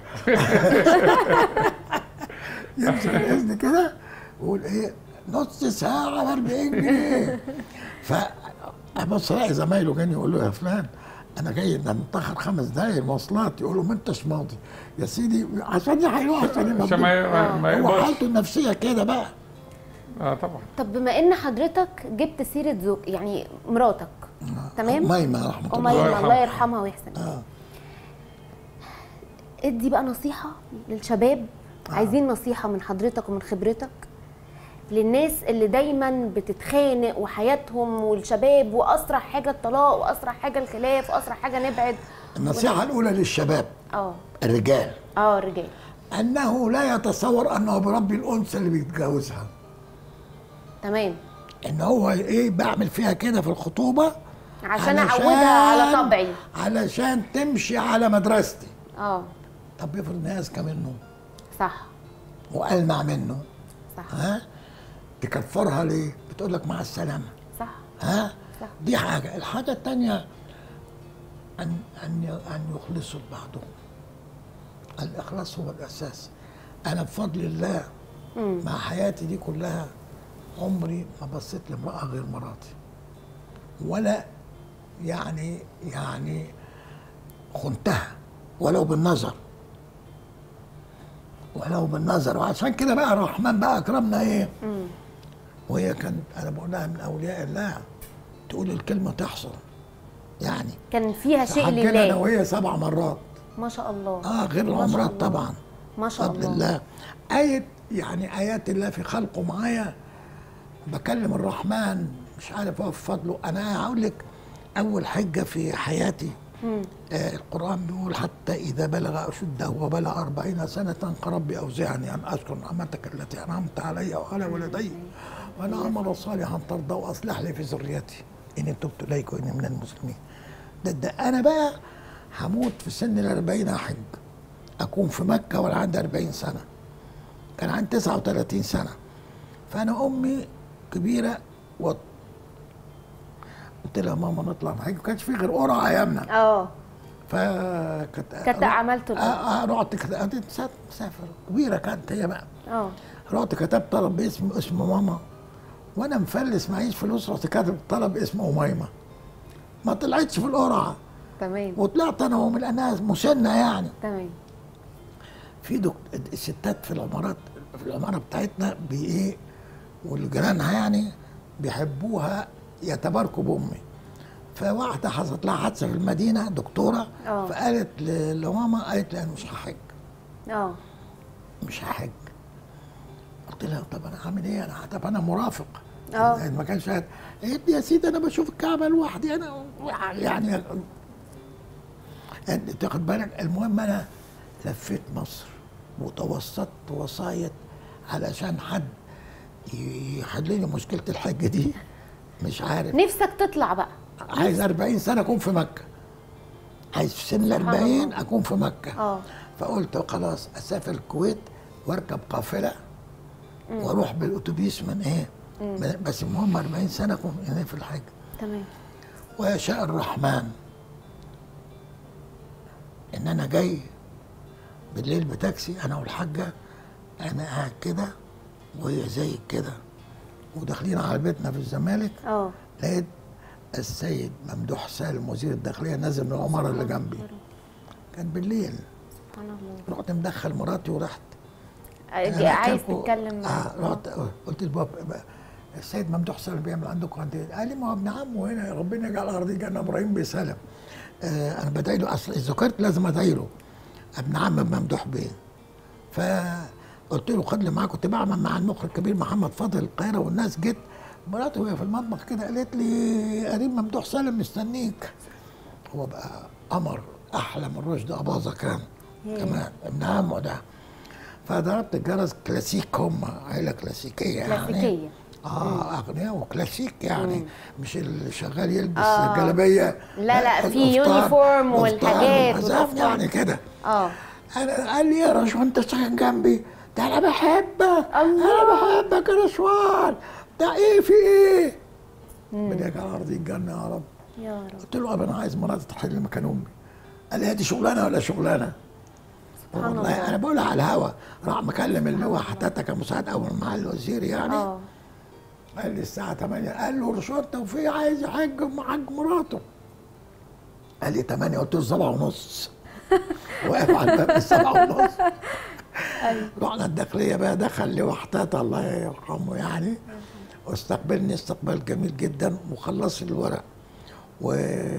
يمسك الاذن كده ويقول ايه نص ساعه ب أربعين جنيه. فابص الاقي زمايله جايين يقول له يا فلان انا جاي ده متاخر خمس دقايق مواصلات يقول له ما انتش ماضي يا سيدي عشان يحيلوه عشان عشان يمضوه. ما ما- ما هو يقبضش. حالته النفسيه كده بقى. اه طبعا. طب بما ان حضرتك جبت سيره زوج يعني مراتك تمام. ميمه رحمه الله. أميمة يرحمها. الله يرحمها ويحسن. آه. ادي بقى نصيحه للشباب. عايزين نصيحه من حضرتك ومن خبرتك للناس اللي دايما بتتخانق وحياتهم والشباب واسرع حاجه الطلاق واسرع حاجه الخلاف واسرع حاجه نبعد. النصيحه الاولى للشباب اه الرجال اه الرجال. انه لا يتصور انه بربي الانثى اللي بيتجوزها. تمام. ان هو ايه بعمل فيها كده في الخطوبه عشان اعودها على طبعي. علشان تمشي على مدرستي. اه طب افرض ناس منه صح والمع منه صح ها تكفرها ليه؟ بتقول لك مع السلامه. صح ها صح. دي حاجه. الحاجه الثانيه ان ان ان يخلصوا لبعضهم. الاخلاص هو الاساس. انا بفضل الله مم. مع حياتي دي كلها عمري ما بصيت لامرأة غير مراتي ولا يعني يعني خنتها ولو بالنظر ولو بالنظر. وعشان كده بقى الرحمن بقى اكرمنا ايه مم. وهي كانت انا بقول لها من اولياء الله تقول الكلمه تحصل يعني كان فيها شيء حجنا انا لله. وهي سبع مرات. ما شاء الله. اه غير ما شاء العمرات الله. طبعا. ما شاء بفضل الله. الله. آية يعني آيات الله في خلقه معايا، بكلم الرحمن مش عارف هو في فضله. أنا هقول لك أول حجة في حياتي، آه القرآن بيقول حتى إذا بلغ أشده وبلغ أربعين سنة قال ربي أوزعني أن أشكر نعمتك التي أنعمت علي وعلى ولدي وأنا أعمل صالحا ترضى وأصلح لي في ذريتي إني تبت إليك وإني من المسلمين. ده, ده أنا بقى هموت في سن الأربعين أحج، أكون في مكة وأنا عندي أربعين سنة. كان عندي تسعة وثلاثين سنة. فأنا أمي كبيرة و قلت لها ماما نطلع نحج، ما كانش في غير قرعة أيامنا. اه فكانت كنت عملت له اه اه رحت كتبت مسافر كبيرة كانت هي بقى. اه رحت كتبت طلب باسم اسم ماما، وأنا مفلس معيش فلوس، رحت كاتب طلب اسم أميمة. ما طلعتش في القرعة. تمام وطلعت أنا وأم الناس مسنة يعني. تمام. في دك... الستات في العمارات في العماره بتاعتنا بايه والجيرانها يعني بيحبوها يتباركوا بامي. فواحده حصلت لها حادثه في المدينه دكتوره، أوه. فقالت ل- لماما، قالت لي انا مش هحج. اه مش هحج. قلت لها طب انا هعمل ايه؟ انا طب انا مرافق. اه يعني ما كانش قالت لي يا سيدي انا بشوف الكعبه لوحدي انا يعني انت تاخد بالك. المهم انا لفيت مصر وتوسطت وسايط علشان حد يحل لي مشكله الحج دي. مش عارف. نفسك تطلع بقى. عايز أربعين سنه اكون في مكه. عايز في سن ال أربعين اكون في مكه. اه فقلت خلاص اسافر الكويت واركب قافله واروح بالاتوبيس من ايه؟ من بس المهم أربعين سنه اكون هنا في الحج. تمام. ويشاء الرحمن ان انا جاي بالليل بتاكسي انا والحاجه، انا قاعد كده وهي زي كده وداخلين على بيتنا في الزمالك. اه لقيت السيد ممدوح سالم وزير الداخليه نازل من العماره اللي جنبي. كان بالليل. سبحان الله. رحت مدخل مراتي ورحت دي عايز تتكلم معاه. اه رحت قلت لبابا السيد ممدوح سالم بيعمل عندكم عند ايه؟ قال لي ما هو ابن عمه هنا ربنا يجعل ارضي جنه ابراهيم بسلام. آه انا بدعي له، اصل اذا ذكرت لازم ادعي له. ابن عم ممدوح بيه. فقلت له خد لي معاك، كنت بعمل مع المخرج الكبير محمد فاضل القاهره والناس جت. مراته وهي في المطبخ كده قالت لي قريب ممدوح سالم مستنيك. هو بقى قمر احلى من رشدي اباظه كان كمان ابن عمه ده. فضربت الجرس. كلاسيك، هم عيله كلاسيكيه يعني. كلاسيكيه. اه اغنياء وكلاسيك يعني. مم. مش اللي شغال يلبس آه. جلابيه. لا لا في يونيفورم والحاجات يعني كده. اه انا قال لي يا رشوان انت ساكن جنبي؟ ده انا بحبك. الله. انا بحبك يا رشوان. ده ايه في ايه؟ ربنا يجعل ارضي الجنه يا رب. يا رب. قلت له انا عايز مراتي تحل مكان امي. قال لي هي دي شغلانه ولا شغلانه؟ سبحان والله الله. انا بقولها على الهوا. راح مكلم اللواء حتى كمساعد اول مع الوزير يعني. اه قال لي الساعه ثمانية. قال له رشوان توفيق عايز يحج حج مراته. قال لي ثمانية. قلت له سبعة ونص. واقف على الباب السبعة ونص. رحنا الداخليه بقى، دخل لواء حتى الله يرحمه يعني، واستقبلني استقبال جميل جدا وخلص الورق. و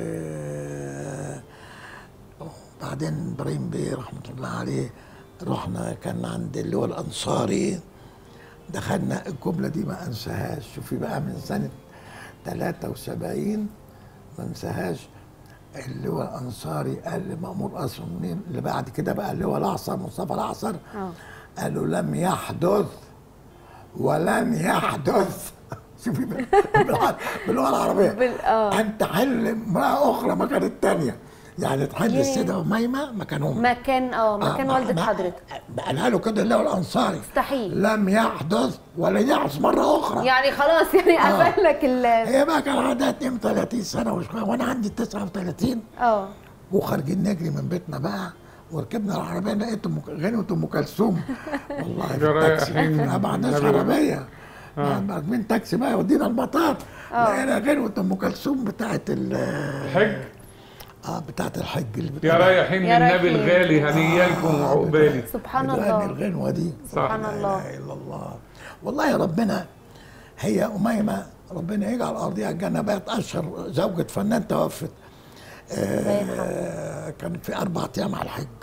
بعدين ابراهيم بيه رحمه الله عليه رحنا كان عند اللي هو الانصاري. دخلنا الجمله دي ما انساهاش. شوفي بقى من سنه ثلاثة وسبعين ما انساهاش. اللي هو الانصاري قال لمأمور قصر منين اللي بعد كده بقى اللي هو الاعصر مصطفى الاعصر. اه قال له لم يحدث ولن يحدث. شوفي باللغه العربيه بال... آه. ان تحل امراه اخرى مكان الثانيه. يعني تحل السيده اميمه مكان امه. مكان اه مكان آه والدة حضرتك. قالها له كده اللي هو الانصاري. مستحيل. لم يحدث ولن يحدث مره اخرى. يعني خلاص يعني آه. قفل لك ال هي بقى كان عندها اثنين وثلاثين سنه وشويه وانا عندي تسعة وثلاثين. اه وخارجين نجري من بيتنا بقى وركبنا العربيه لقيت ام غنوه ام كلثوم. والله في التاكسي ما عندناش عربيه. راكبين تاكسي بقى يودينا المطار. لقينا غنوه ام كلثوم بتاعت الحج. اه بتاعت الحج اللي يا رايحين من النبي الغالي هنيالكم وعقبالي. سبحان الله. الغنوه دي سبحان الله. لا اله الا الله. والله يا ربنا هي اميمه ربنا يجعل ارضها الجنه بقت اشهر زوجة فنان توفت. آه كانت في اربع ايام على الحج.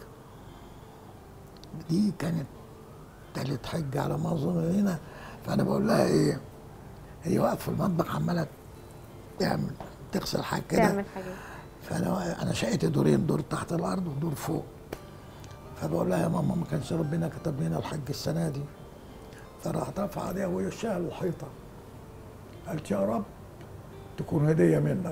دي كانت تالت حج على ما اظن هنا. فانا بقول لها ايه، هي واقفه في المطبخ عماله تعمل تغسل حاجه كده، تعمل حاجات. فانا انا شقتي دورين، دور تحت الارض ودور فوق. فبقول لها يا ماما ما كانش ربنا كتب لنا الحج السنه دي. فراحت رافعه ايديها ووشها للحيطه، قالت يا رب تكون هديه منك.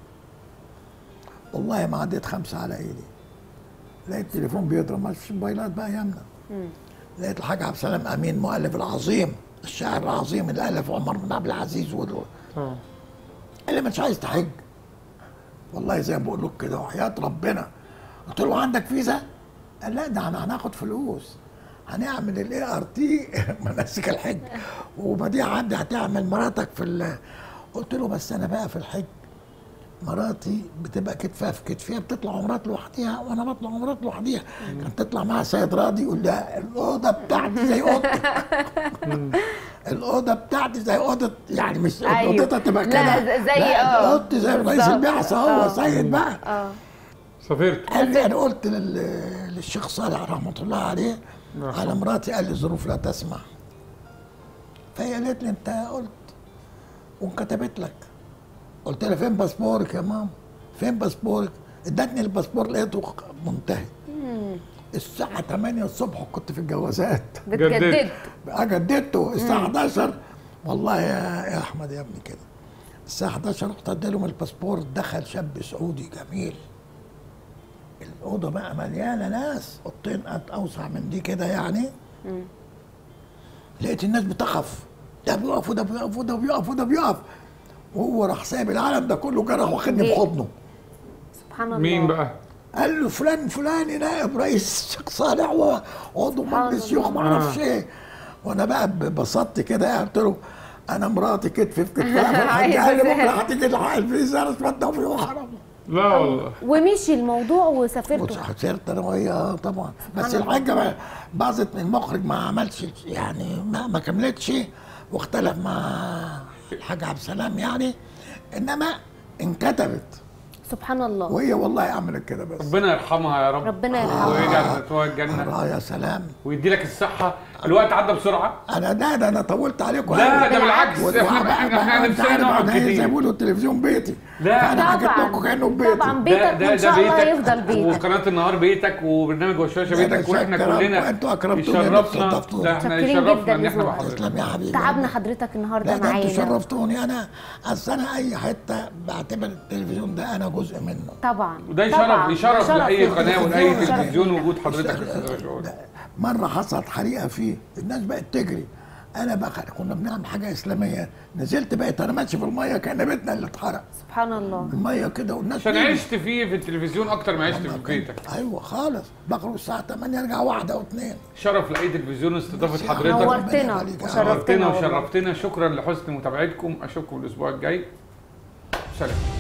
والله ما عديت خمسه على ايدي، لقيت التليفون بيضرب، ما فيش موبايلات بقى ايامنا. لقيت الحاج عبد السلام امين مؤلف العظيم، الشاعر العظيم اللي الف عمر بن عبد العزيز وال اه اللي مش عايز تحج. والله زي ما بقول لك كده وحياه ربنا. قلت له عندك فيزا؟ قال لا ده احنا هناخد فلوس، هنعمل الاي ار تي مناسك الحج، وبديع عندي هتعمل مراتك في ال... قلت له بس انا بقى في الحج مراتي بتبقى كتفها في كتفها، بتطلع عمرات لوحديها وانا بطلع عمرات لوحديها. كانت تطلع معاها سيد راضي يقول لها الاوضه بتاعتي زي اوضتك. الاوضه بتاعتي زي اوضه، يعني مش أيوه. اوضتها تبقى كده، لا زي اه اوضتي زي رئيس البعثه هو سيد بقى. اه سافرت. قال لي انا قلت لل- للشيخ صالح رحمه الله عليه على مراتي، قال لي الظروف لا تسمح. فهي قالت لي انت قلت وانكتبت لك. قلت لها فين باسبورك يا ماما؟ فين باسبورك؟ ادتني الباسبور لقيته منتهي. الساعة تمانية الصبح كنت في الجوازات. بتجدد. جددته الساعة حداشر. والله يا يا احمد يا ابني كده. الساعة حداشر رحت اديلهم الباسبور، دخل شاب سعودي جميل. الأوضة بقى مليانة ناس، أوضتين قد أوسع من دي كده يعني. مم. لقيت الناس بتقف، ده بيقف وده بيقف وده بيقف وده بيقف. وهو راح سايب العالم ده كله جرى واخدني جه. بحضنه. سبحان الله. مين بقى؟ قال له فلان فلاني نائب رئيس الشيخ صالح وعضو سبحان مجلس الله. شيوخ ما اعرفش ايه. وانا بقى ببسطت كده قلت له انا مراتي كتفي في كتفها في الحاج. قال لي بكره هتيجي تلحق الفيزا انا اتفضل في وحرم. لا والله. ومشي الموضوع وسافرتوا. سافرت انا وهي اه طبعا. بس سبحان الله. الحاجه بقى باظت من المخرج، ما عملش يعني ما, ما كملتش، واختلف مع الحاج عبد السلام يعني، انما انكتبت. سبحان الله. وهي والله عملت كده بس. ربنا يرحمها يا رب. ربنا يرحمها. ويجعل مثواها الجنه. اه يا سلام. ويدي لك الصحه. الوقت عدى بسرعه. انا ده ده انا طولت عليكم. لا ده بالعكس، و- احنا وبقى- احنا احنا بقى انت نفسنا عارف نقعد انا زي ما كتير. بيقولوا التلفزيون بيتي. لا انا حكيت طبعاً. لكم كانه بيتي. طبعاً بيتك وان شاء الله هيفضل بيتك. وقناه النهار بيتك وبرنامج وشاشه أنا بيتك، واحنا شاكر كلنا وأنتوا أكرمتوني يشرفنا. واستضفتوني. ده احنا شاكرين يشرفنا جداً ان احنا مع لذوقك. حضرتك. تسلم يا حبيبي. تعبنا حضرتك النهارده لا ده انتوا معانا. شرفتوني. انا اصل انا اي حته بعتبر التلفزيون ده انا جزء منه. طبعا. وده طبعاً. يشرف يشرف ده لاي شرف قناه للتلفزيون ولاي وشرف تلفزيون لينا. وجود حضرتك يا استاذ رشوان. ده مره حصلت حريقه فيه، الناس بقت تجري. انا بقى كنا بنعمل حاجه اسلاميه، نزلت بقيت انا ماشي في الميه كان بيتنا اللي اتحرق. سبحان الله. الميه كده والناس عشان بيجري. عشت فيه في التلفزيون اكتر ما عشت في بيتك. ايوه خالص، بخرج الساعه تمانية ارجع واحده واثنين. شرف لاي تلفزيون استضافه ميرسي. حضرتك. نورتنا نورتنا وشرفتنا نورتنا والله. وشرفتنا. شكرا لحسن متابعتكم، اشوفكم الاسبوع الجاي. سلام.